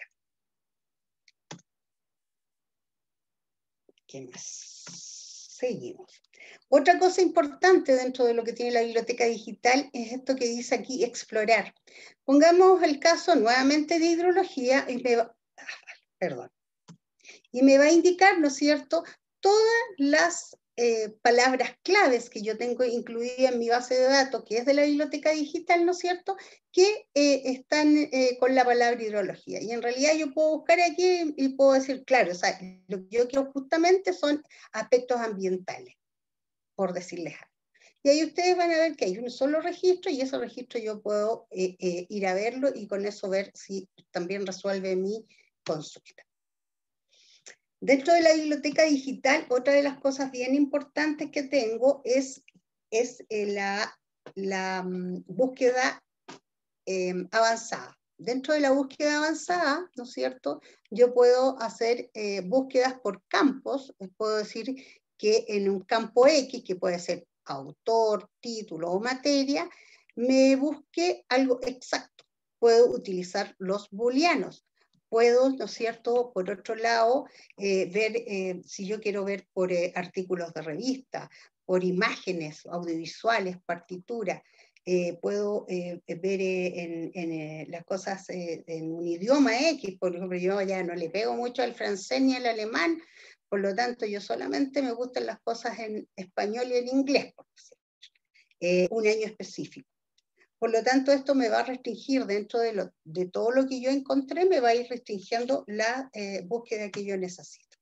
¿Qué más? Seguimos. Otra cosa importante dentro de lo que tiene la biblioteca digital es esto que dice aquí, explorar. Pongamos el caso nuevamente de hidrología y me va, perdón, y me va a indicar, ¿no es cierto?, todas las eh, palabras claves que yo tengo incluidas en mi base de datos, que es de la biblioteca digital, ¿no es cierto?, que eh, están eh, con la palabra hidrología. Y en realidad yo puedo buscar aquí y puedo decir, claro, o sea, lo que yo quiero justamente son aspectos ambientales, por decirles algo. Y ahí ustedes van a ver que hay un solo registro, y ese registro yo puedo eh, eh, ir a verlo y con eso ver si también resuelve mi consulta. Dentro de la biblioteca digital, otra de las cosas bien importantes que tengo es, es eh, la, la um, búsqueda eh, avanzada. Dentro de la búsqueda avanzada, ¿no es cierto?, yo puedo hacer eh, búsquedas por campos. Puedo decir que en un campo X, que puede ser autor, título o materia, me busque algo exacto. Puedo utilizar los booleanos. Puedo, ¿no es cierto?, por otro lado, eh, ver, eh, si yo quiero ver por eh, artículos de revista, por imágenes audiovisuales, partituras, eh, puedo eh, ver eh, en, en eh, las cosas eh, en un idioma X, por ejemplo, yo ya no le pego mucho al francés ni al alemán, por lo tanto, yo solamente me gustan las cosas en español y en inglés, por decir, eh, un año específico. Por lo tanto, esto me va a restringir dentro de, lo, de todo lo que yo encontré, me va a ir restringiendo la eh, búsqueda que yo necesito.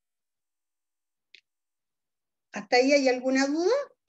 ¿Hasta ahí hay alguna duda?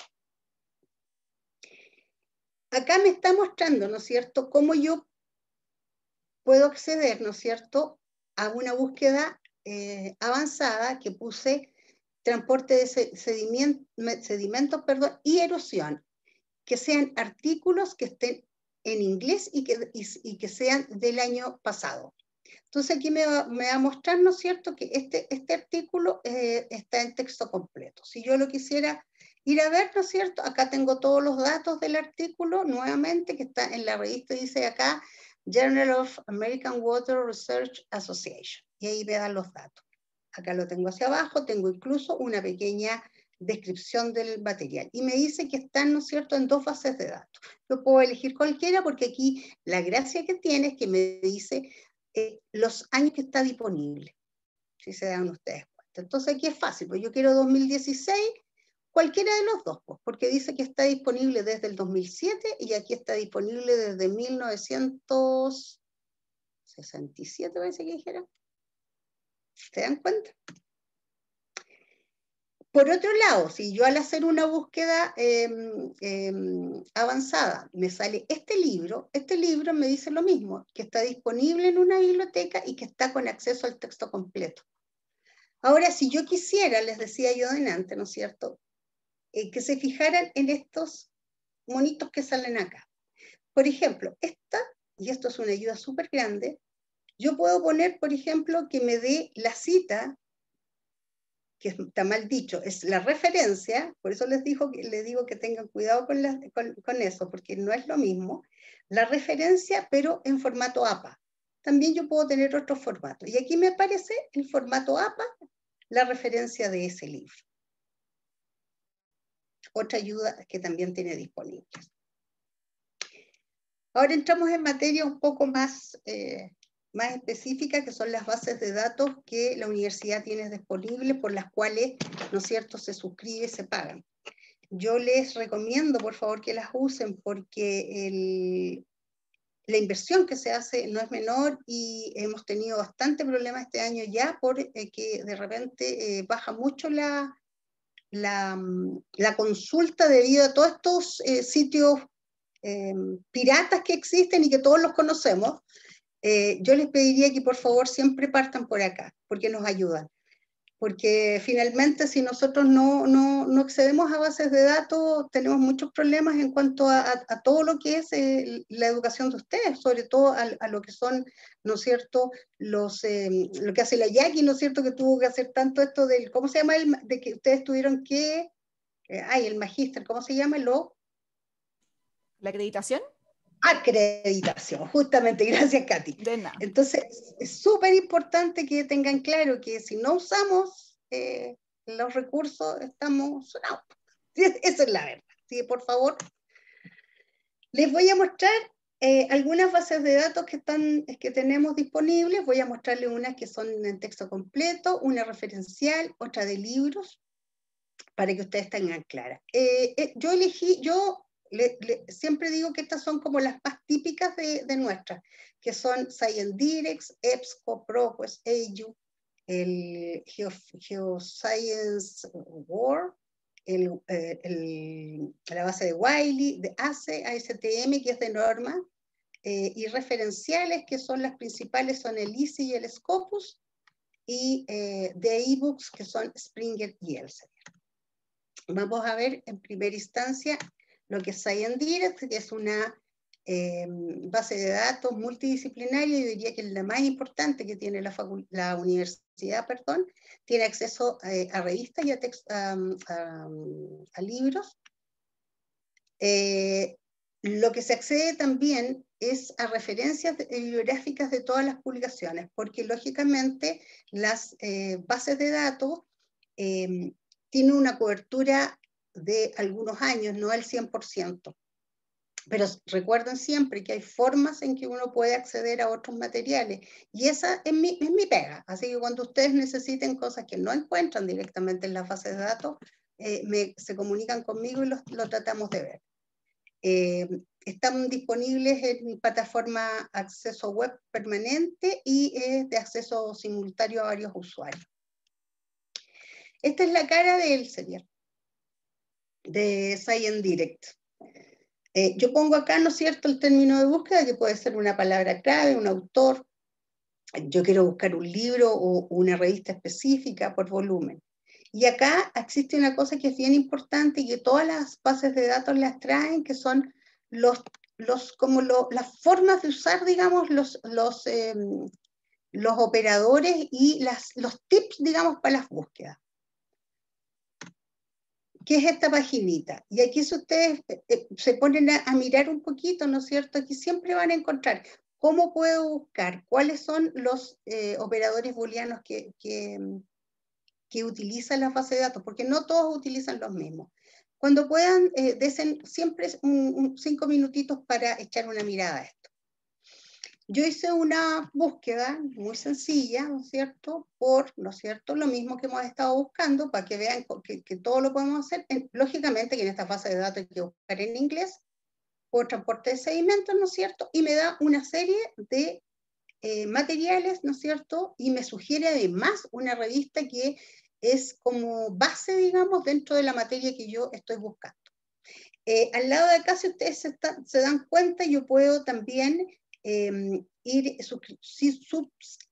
Acá me está mostrando, ¿no es cierto?, cómo yo puedo acceder, ¿no es cierto?, a una búsqueda eh, avanzada que puse transporte de sedimento, sedimentos perdón, y erosión, que sean artículos que estén en inglés y que, y, y que sean del año pasado. Entonces aquí me va, me va a mostrar, ¿no es cierto?, que este, este artículo eh, está en texto completo. Si yo lo quisiera ir a ver, ¿no es cierto?, acá tengo todos los datos del artículo, nuevamente, que está en la revista, dice acá, Journal of American Water Research Association, y ahí me dan los datos. Acá lo tengo hacia abajo, tengo incluso una pequeña descripción del material. Y me dice que están, ¿no es cierto?, en dos bases de datos. Yo puedo elegir cualquiera porque aquí la gracia que tiene es que me dice eh, los años que está disponible, si se dan ustedes cuenta. Entonces aquí es fácil, pues yo quiero dos mil dieciséis, cualquiera de los dos, pues, porque dice que está disponible desde el dos mil siete y aquí está disponible desde mil novecientos sesenta y siete, parece que dijera. ¿Se dan cuenta? Por otro lado, si yo al hacer una búsqueda eh, eh, avanzada me sale este libro, este libro me dice lo mismo, que está disponible en una biblioteca y que está con acceso al texto completo. Ahora, si yo quisiera, les decía yo delante, ¿no es cierto?, eh, que se fijaran en estos monitos que salen acá. Por ejemplo, esta, y esto es una ayuda súper grande, yo puedo poner, por ejemplo, que me dé la cita, que está mal dicho, es la referencia, por eso les digo, les digo que tengan cuidado con, la, con, con eso, porque no es lo mismo, la referencia, pero en formato A P A. También yo puedo tener otro formato, y aquí me aparece el formato A P A, la referencia de ese libro. Otra ayuda que también tiene disponible. Ahora entramos en materia un poco más, eh, más específica, que son las bases de datos que la universidad tiene disponibles, por las cuales, ¿no es cierto?, se suscribe y se pagan. Yo les recomiendo, por favor, que las usen, porque el, la inversión que se hace no es menor y hemos tenido bastante problema este año ya, porque eh, de repente eh, baja mucho la, la, la consulta debido a todos estos eh, sitios eh, piratas que existen y que todos los conocemos. Eh, yo les pediría que por favor siempre partan por acá, porque nos ayudan. Porque finalmente si nosotros no, no, no accedemos a bases de datos, tenemos muchos problemas en cuanto a, a, a todo lo que es eh, la educación de ustedes, sobre todo a, a lo que son, ¿no es cierto?, los, eh, lo que hace la Jackie, ¿no es cierto?, que tuvo que hacer tanto esto del, ¿cómo se llama? El, de que ustedes tuvieron que, eh, ay, el magíster, ¿cómo se llama? Lo, ¿La acreditación? Acreditación, justamente, gracias Katy. De nada. Entonces, es súper importante que tengan claro que si no usamos eh, los recursos, estamos sonados. Esa es la verdad. Así que, por favor, les voy a mostrar eh, algunas bases de datos que, están, que tenemos disponibles. Voy a mostrarles unas que son en texto completo, una referencial, otra de libros, para que ustedes tengan clara. Eh, eh, yo elegí, yo Le, le, siempre digo que estas son como las más típicas de, de nuestras, que son ScienceDirect, EBSCO, ProQuest, E Y U, el Geo, Geoscience World, el, eh, el, la base de Wiley, de A C E, A S T M, que es de norma, eh, y referenciales, que son las principales, son el I C I y el Scopus, y eh, de ebooks, que son Springer y Elsevier. Vamos a ver en primera instancia lo que es ScienceDirect, que es una eh, base de datos multidisciplinaria, yo diría que es la más importante que tiene la, la universidad, perdón, tiene acceso eh, a revistas y a, text, a, a, a libros, Eh, lo que se accede también es a referencias bibliográficas de todas las publicaciones, porque lógicamente las eh, bases de datos eh, tienen una cobertura de algunos años, no el cien por ciento. Pero recuerden siempre que hay formas en que uno puede acceder a otros materiales, y esa es mi, es mi pega. Así que cuando ustedes necesiten cosas que no encuentran directamente en las bases de datos, eh, me, se comunican conmigo y los, lo tratamos de ver. Eh, están disponibles en plataforma acceso web permanente y eh, de acceso simultáneo a varios usuarios. Esta es la cara de Elsevier, de ScienceDirect. Eh, yo pongo acá, ¿no es cierto?, el término de búsqueda, que puede ser una palabra clave, un autor. Yo quiero buscar un libro o una revista específica por volumen. Y acá existe una cosa que es bien importante y que todas las bases de datos las traen, que son los, los, como lo, las formas de usar, digamos, los, los, eh, los operadores y las, los tips, digamos, para las búsquedas. ¿Qué es esta paginita? Y aquí si ustedes eh, se ponen a, a mirar un poquito, ¿no es cierto? Aquí siempre van a encontrar cómo puedo buscar, cuáles son los eh, operadores booleanos que, que, que utilizan las bases de datos, porque no todos utilizan los mismos. Cuando puedan, eh, desen siempre un, un cinco minutitos para echar una mirada a esto. Yo hice una búsqueda muy sencilla, ¿no es cierto?, por, ¿no es cierto?, lo mismo que hemos estado buscando, para que vean que, que todo lo podemos hacer. En, lógicamente que en esta fase de datos hay que buscar en inglés, por transporte de sedimentos, ¿no es cierto?, y me da una serie de eh, materiales, ¿no es cierto?, y me sugiere además una revista que es como base, digamos, dentro de la materia que yo estoy buscando. Eh, al lado de acá, si ustedes se, está, se dan cuenta, yo puedo también eh, ir, sub, sub,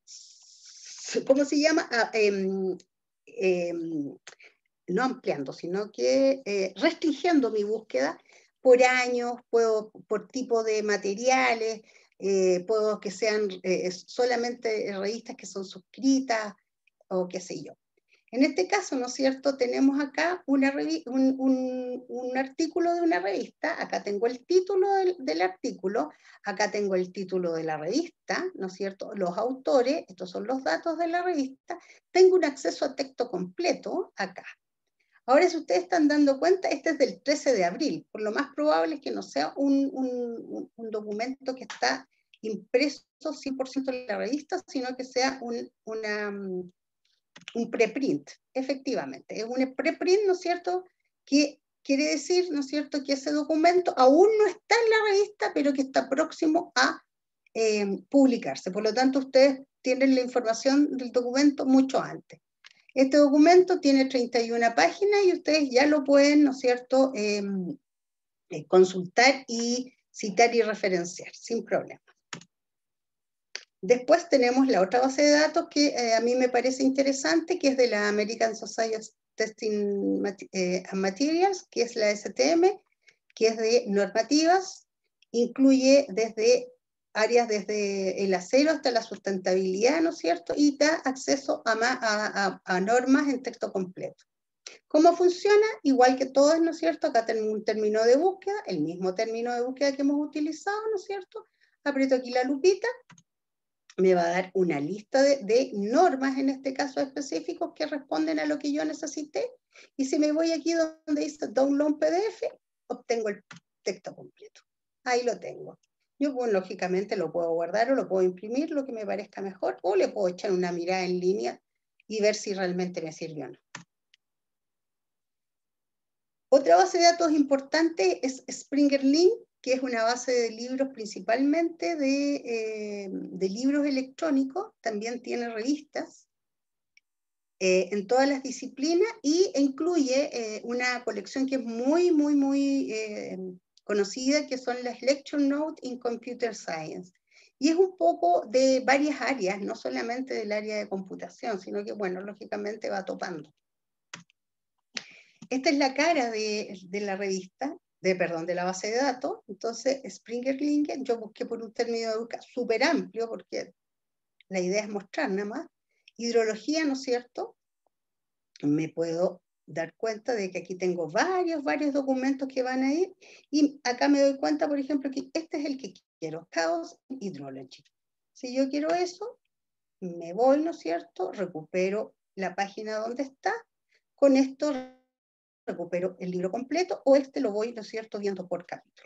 ¿cómo se llama? Ah, eh, eh, no ampliando, sino que eh, restringiendo mi búsqueda por años, puedo por tipo de materiales, eh, puedo que sean eh, solamente revistas que son suscritas, o qué sé yo. En este caso, ¿no es cierto?, tenemos acá una un, un, un artículo de una revista, acá tengo el título del, del artículo, acá tengo el título de la revista, ¿no es cierto?, los autores, estos son los datos de la revista, tengo un acceso a texto completo acá. Ahora, si ustedes están dando cuenta, este es del trece de abril, por lo más probable es que no sea un, un, un documento que está impreso cien por ciento en la revista, sino que sea un, una... un preprint, efectivamente. Es un preprint, ¿no es cierto?, que quiere decir, ¿no es cierto?, que ese documento aún no está en la revista, pero que está próximo a eh, publicarse. Por lo tanto, ustedes tienen la información del documento mucho antes. Este documento tiene treinta y una páginas y ustedes ya lo pueden, ¿no es cierto?, eh, eh, consultar y citar y referenciar, sin problema. Después tenemos la otra base de datos que eh, a mí me parece interesante, que es de la American Society of Testing eh, and Materials, que es la S T M, que es de normativas, incluye desde áreas desde el acero hasta la sustentabilidad, ¿no es cierto?, y da acceso a, a, a, a normas en texto completo. ¿Cómo funciona? Igual que todos, ¿no es cierto? Acá tenemos un término de búsqueda, el mismo término de búsqueda que hemos utilizado, ¿no es cierto? Aprieto aquí la lupita, me va a dar una lista de, de normas, en este caso específicos, que responden a lo que yo necesité, y si me voy aquí donde dice Download P D F, obtengo el texto completo. Ahí lo tengo. Yo, pues, lógicamente lo puedo guardar o lo puedo imprimir, lo que me parezca mejor, o le puedo echar una mirada en línea y ver si realmente me sirvió o no. Otra base de datos importante es Springer Link, que es una base de libros principalmente de, eh, de libros electrónicos, también tiene revistas eh, en todas las disciplinas y incluye eh, una colección que es muy, muy, muy eh, conocida, que son las Lecture Notes in Computer Science. Y es un poco de varias áreas, no solamente del área de computación, sino que, bueno, lógicamente va topando. Esta es la cara de, de la revista, de, perdón, de la base de datos. Entonces, Springer Link, yo busqué por un término de búsqueda súper amplio, porque la idea es mostrar nada más. Hidrología, ¿no es cierto? Me puedo dar cuenta de que aquí tengo varios, varios documentos que van a ir, y acá me doy cuenta, por ejemplo, que este es el que quiero, Chaos Hydrology. Si yo quiero eso, me voy, ¿no es cierto? Recupero la página donde está, con esto recupero el libro completo, o este lo voy, ¿no es cierto?, viendo por capítulo.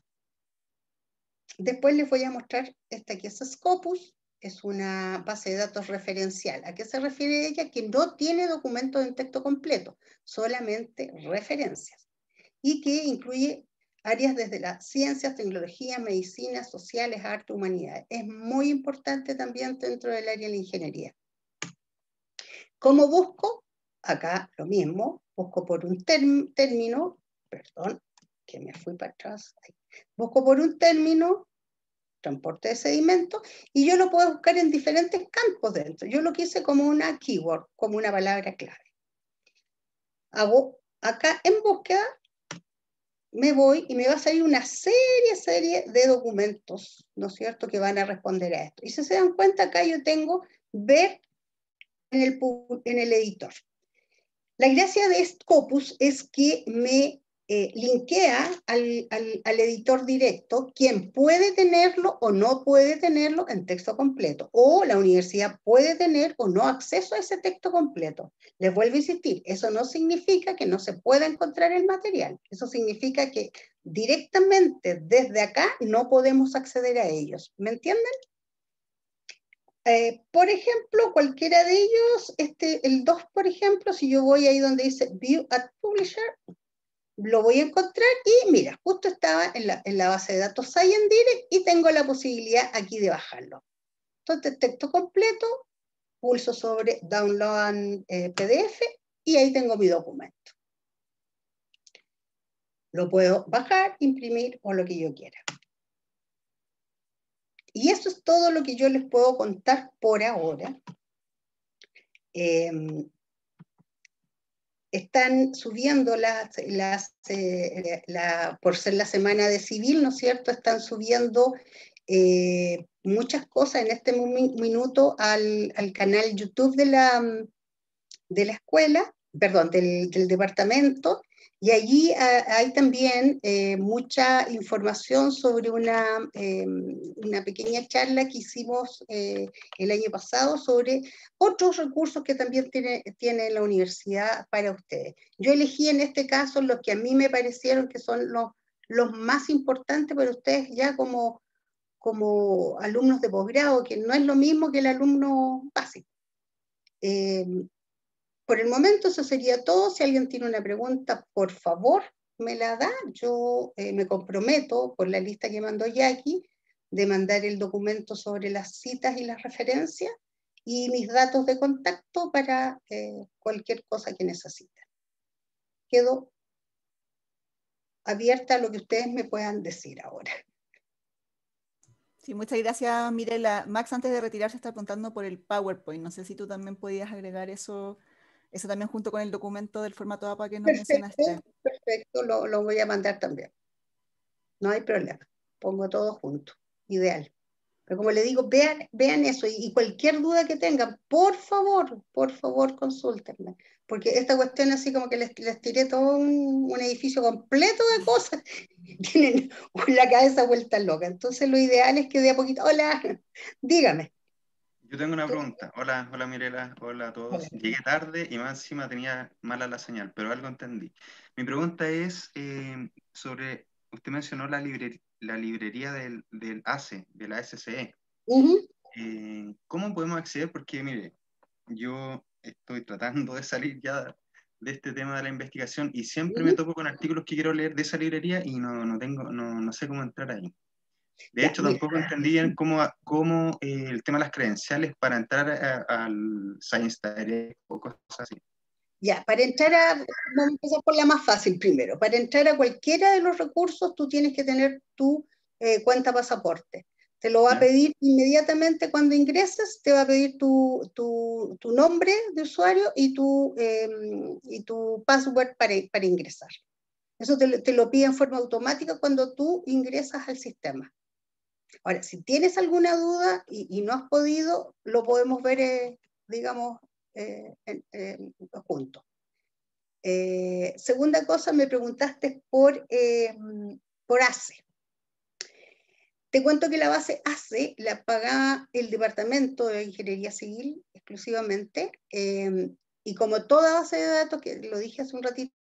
Después les voy a mostrar esta que es Scopus, es una base de datos referencial. ¿A qué se refiere ella? Que no tiene documentos en texto completo, solamente referencias, y que incluye áreas desde las ciencias, tecnología, medicina, sociales, arte, humanidades. Es muy importante también dentro del área de la ingeniería. ¿Cómo busco? Acá lo mismo, busco por un término, perdón, que me fui para atrás, ahí. Busco por un término, transporte de sedimentos, y yo lo puedo buscar en diferentes campos dentro. Yo lo quise como una keyword, como una palabra clave. Hago acá en búsqueda, me voy y me va a salir una serie, serie de documentos, ¿no es cierto?, que van a responder a esto. Y si se dan cuenta, acá yo tengo ver en el, en el editor. La gracia de Scopus es que me eh, linkea al, al, al editor directo, quien puede tenerlo o no puede tenerlo en texto completo, o la universidad puede tener o no acceso a ese texto completo. Les vuelvo a insistir, eso no significa que no se pueda encontrar el material, eso significa que directamente desde acá no podemos acceder a ellos. ¿Me entienden? Eh, por ejemplo, cualquiera de ellos, este, el dos, por ejemplo, si yo voy ahí donde dice View at Publisher, lo voy a encontrar y mira, justo estaba en la, en la base de datos ScienceDirect y tengo la posibilidad aquí de bajarlo. Entonces, texto completo, pulso sobre Download eh, P D F y ahí tengo mi documento. Lo puedo bajar, imprimir o lo que yo quiera. Y eso es todo lo que yo les puedo contar por ahora. Eh, están subiendo las, las eh, la, por ser la semana de civil, ¿no es cierto? Están subiendo eh, muchas cosas en este minuto al, al canal YouTube de la, de la escuela, perdón, del, del departamento, y allí a, hay también eh, mucha información sobre una, eh, una pequeña charla que hicimos eh, el año pasado sobre otros recursos que también tiene, tiene la universidad para ustedes. Yo elegí en este caso los que a mí me parecieron que son los, los más importantes para ustedes ya como, como alumnos de posgrado, que no es lo mismo que el alumno básico. Eh, Por el momento eso sería todo. Si alguien tiene una pregunta, por favor, me la da. Yo eh, me comprometo, por la lista que mandó Jackie, de mandar el documento sobre las citas y las referencias y mis datos de contacto para eh, cualquier cosa que necesiten. Quedo abierta a lo que ustedes me puedan decir ahora. Sí, muchas gracias, Mirela. Max, antes de retirarse, está preguntando por el PowerPoint. No sé si tú también podías agregar eso, eso también junto con el documento del formato A P A que nos Perfecto, mencionaste. perfecto, lo, lo voy a mandar también. No hay problema. Pongo todo junto. Ideal. Pero como le digo, vean, vean eso y, y cualquier duda que tengan, por favor, por favor, consúltenme. Porque esta cuestión así como que les, les tiré todo un, un edificio completo de cosas. Tienen la cabeza vuelta loca. Entonces lo ideal es que de a poquito... Hola, dígame. Yo tengo una pregunta. Hola, hola Mirela, hola a todos. Hola. Llegué tarde y más encima tenía mala la señal, pero algo entendí. Mi pregunta es eh, sobre, usted mencionó la, libre, la librería del, del A C E, de la S C E. Uh-huh. eh, ¿Cómo podemos acceder? Porque mire, yo estoy tratando de salir ya de este tema de la investigación y siempre Uh-huh. me topo con artículos que quiero leer de esa librería y no, no, tengo, no, no sé cómo entrar ahí. De Ya, hecho, mira. tampoco entendí bien cómo, cómo eh, el tema de las credenciales para entrar a- al Science Direct o cosas así. Ya, para entrar a, vamos a empezar por la más fácil primero. Para entrar a cualquiera de los recursos, tú tienes que tener tu eh, cuenta pasaporte. Te lo va a pedir inmediatamente cuando ingreses, te va a pedir tu, tu, tu nombre de usuario y tu, eh, y tu password para, para ingresar. Eso te, te lo pide en forma automática cuando tú ingresas al sistema. Ahora, si tienes alguna duda y, y no has podido, lo podemos ver, eh, digamos, eh, en, en, juntos. Eh, segunda cosa, me preguntaste por, eh, por A C E. Te cuento que la base A C E la paga el Departamento de Ingeniería Civil exclusivamente, eh, y como toda base de datos, que lo dije hace un ratito,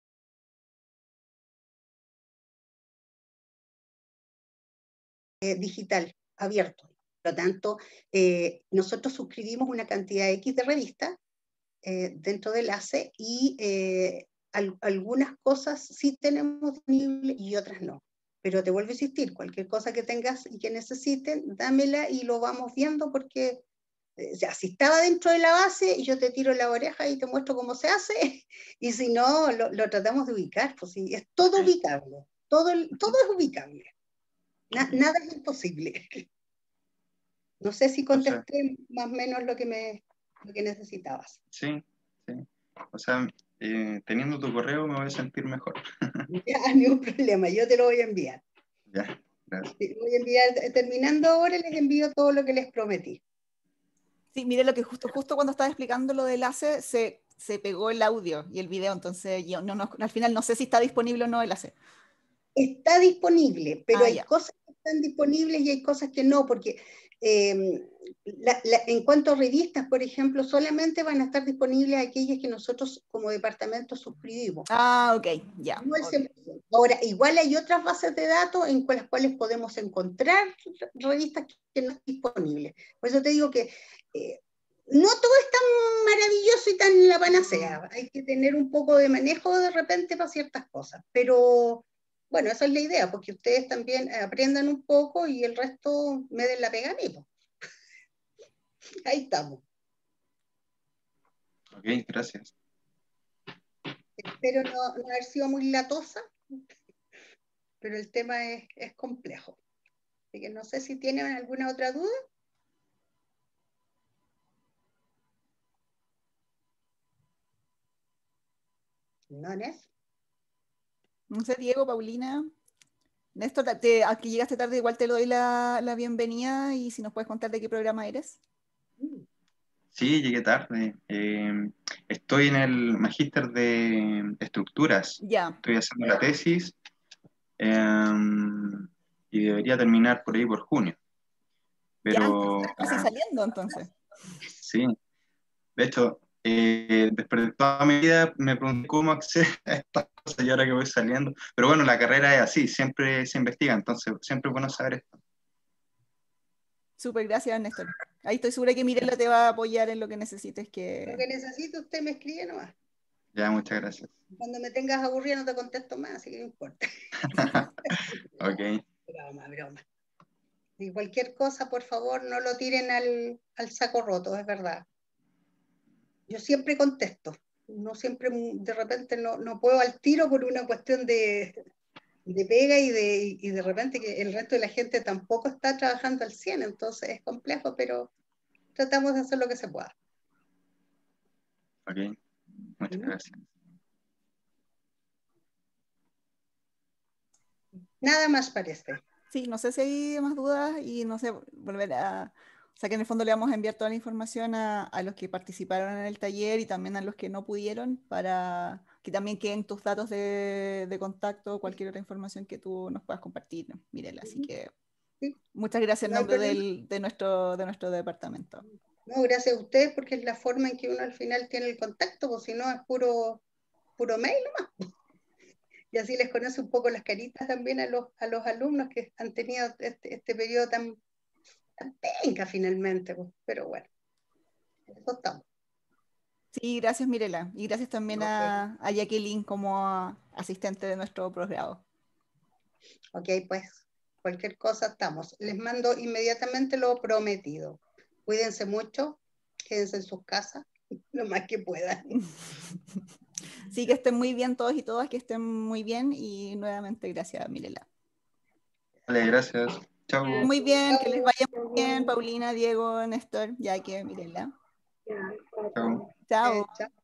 eh, digital, abierto. Por lo tanto, eh, nosotros suscribimos una cantidad X de revistas eh, dentro del A C E y eh, al, algunas cosas sí tenemos disponibles y otras no. Pero te vuelvo a insistir, cualquier cosa que tengas y que necesiten, dámela y lo vamos viendo porque, eh, o sea, si estaba dentro de la base, yo te tiro la oreja y te muestro cómo se hace, y si no, lo, lo tratamos de ubicar, pues sí, es todo ubicable, todo, todo es ubicable, Na, nada es imposible. No sé si contesté o sea, más o menos lo que, me, lo que necesitabas. Sí, sí. O sea, eh, teniendo tu correo me voy a sentir mejor. Ya, ni un problema, yo te lo voy a enviar. Ya, gracias. Te voy a enviar, terminando ahora les envío todo lo que les prometí. Sí, mire lo que justo, justo cuando estaba explicando lo del A C E, se, se pegó el audio y el video, entonces yo no, no, al final no sé si está disponible o no el A C E. Está disponible, pero ah, hay ya. cosas que están disponibles y hay cosas que no, porque eh, la, la, en cuanto a revistas, por ejemplo, solamente van a estar disponibles aquellas que nosotros como departamento suscribimos. Ah, ok, ya. No el Okay. cien por ciento. Ahora, igual hay otras bases de datos en las cuales podemos encontrar revistas que no están disponibles. Por eso te digo que eh, no todo es tan maravilloso y tan la panacea. Hay que tener un poco de manejo de repente para ciertas cosas, pero bueno, esa es la idea, porque ustedes también aprendan un poco y el resto me den la pega a mí. Ahí estamos. Ok, gracias. Espero no, no haber sido muy latosa, pero el tema es, es complejo. Así que no sé si tienen alguna otra duda. ¿No, Nes? No sé, Diego, Paulina. Néstor, te, aquí llegaste tarde, igual te doy la, la bienvenida y si nos puedes contar de qué programa eres. Sí, llegué tarde. Eh, estoy en el magíster de estructuras. Ya. Estoy haciendo la tesis eh, y debería terminar por ahí por junio. Pero Ya, estás casi saliendo entonces. Sí, de hecho, eh, después de toda mi vida me pregunté cómo acceder a estas cosas y ahora que voy saliendo. Pero bueno, la carrera es así, siempre se investiga, entonces siempre es bueno saber esto. Súper, gracias, Néstor. Ahí estoy segura que Mirela te va a apoyar en lo que necesites que... Lo que necesite usted me escribe nomás. Ya, muchas gracias. Cuando me tengas aburrida no te contesto más, así que no importa. Ok. Broma, broma. Y cualquier cosa, por favor, no lo tiren al, al saco roto, es verdad. Yo siempre contesto. No siempre, de repente, no, no puedo al tiro por una cuestión de, de pega y de, y de repente que el resto de la gente tampoco está trabajando al cien, entonces es complejo, pero tratamos de hacer lo que se pueda. Ok, muchas gracias. Nada más parece. Sí, no sé si hay más dudas y no sé, volver a... O sea, que en el fondo le vamos a enviar toda la información a, a los que participaron en el taller y también a los que no pudieron para que también queden tus datos de, de contacto o cualquier otra información que tú nos puedas compartir, Mirela. Así que Sí. muchas gracias en No hay nombre problema. del, de, nuestro, de nuestro departamento. No, gracias a ustedes porque es la forma en que uno al final tiene el contacto, pues si no es puro, puro mail nomás. Y así les conoce un poco las caritas también a los, a los alumnos que han tenido este, este periodo tan, tan penca finalmente, pues. Pero bueno, eso estamos. Sí, gracias Mirela. Y gracias también Okay. a, a Jacqueline como a, asistente de nuestro posgrado. Ok, pues cualquier cosa estamos. Les mando inmediatamente lo prometido. Cuídense mucho, quédense en sus casas lo más que puedan. Sí, que estén muy bien todos y todas, que estén muy bien y nuevamente gracias Mirela. Vale, gracias. Chao. Muy bien, que les vaya muy bien, Paulina, Diego, Néstor, Yaque, Mirela. Chao. Chao. Eh, chao.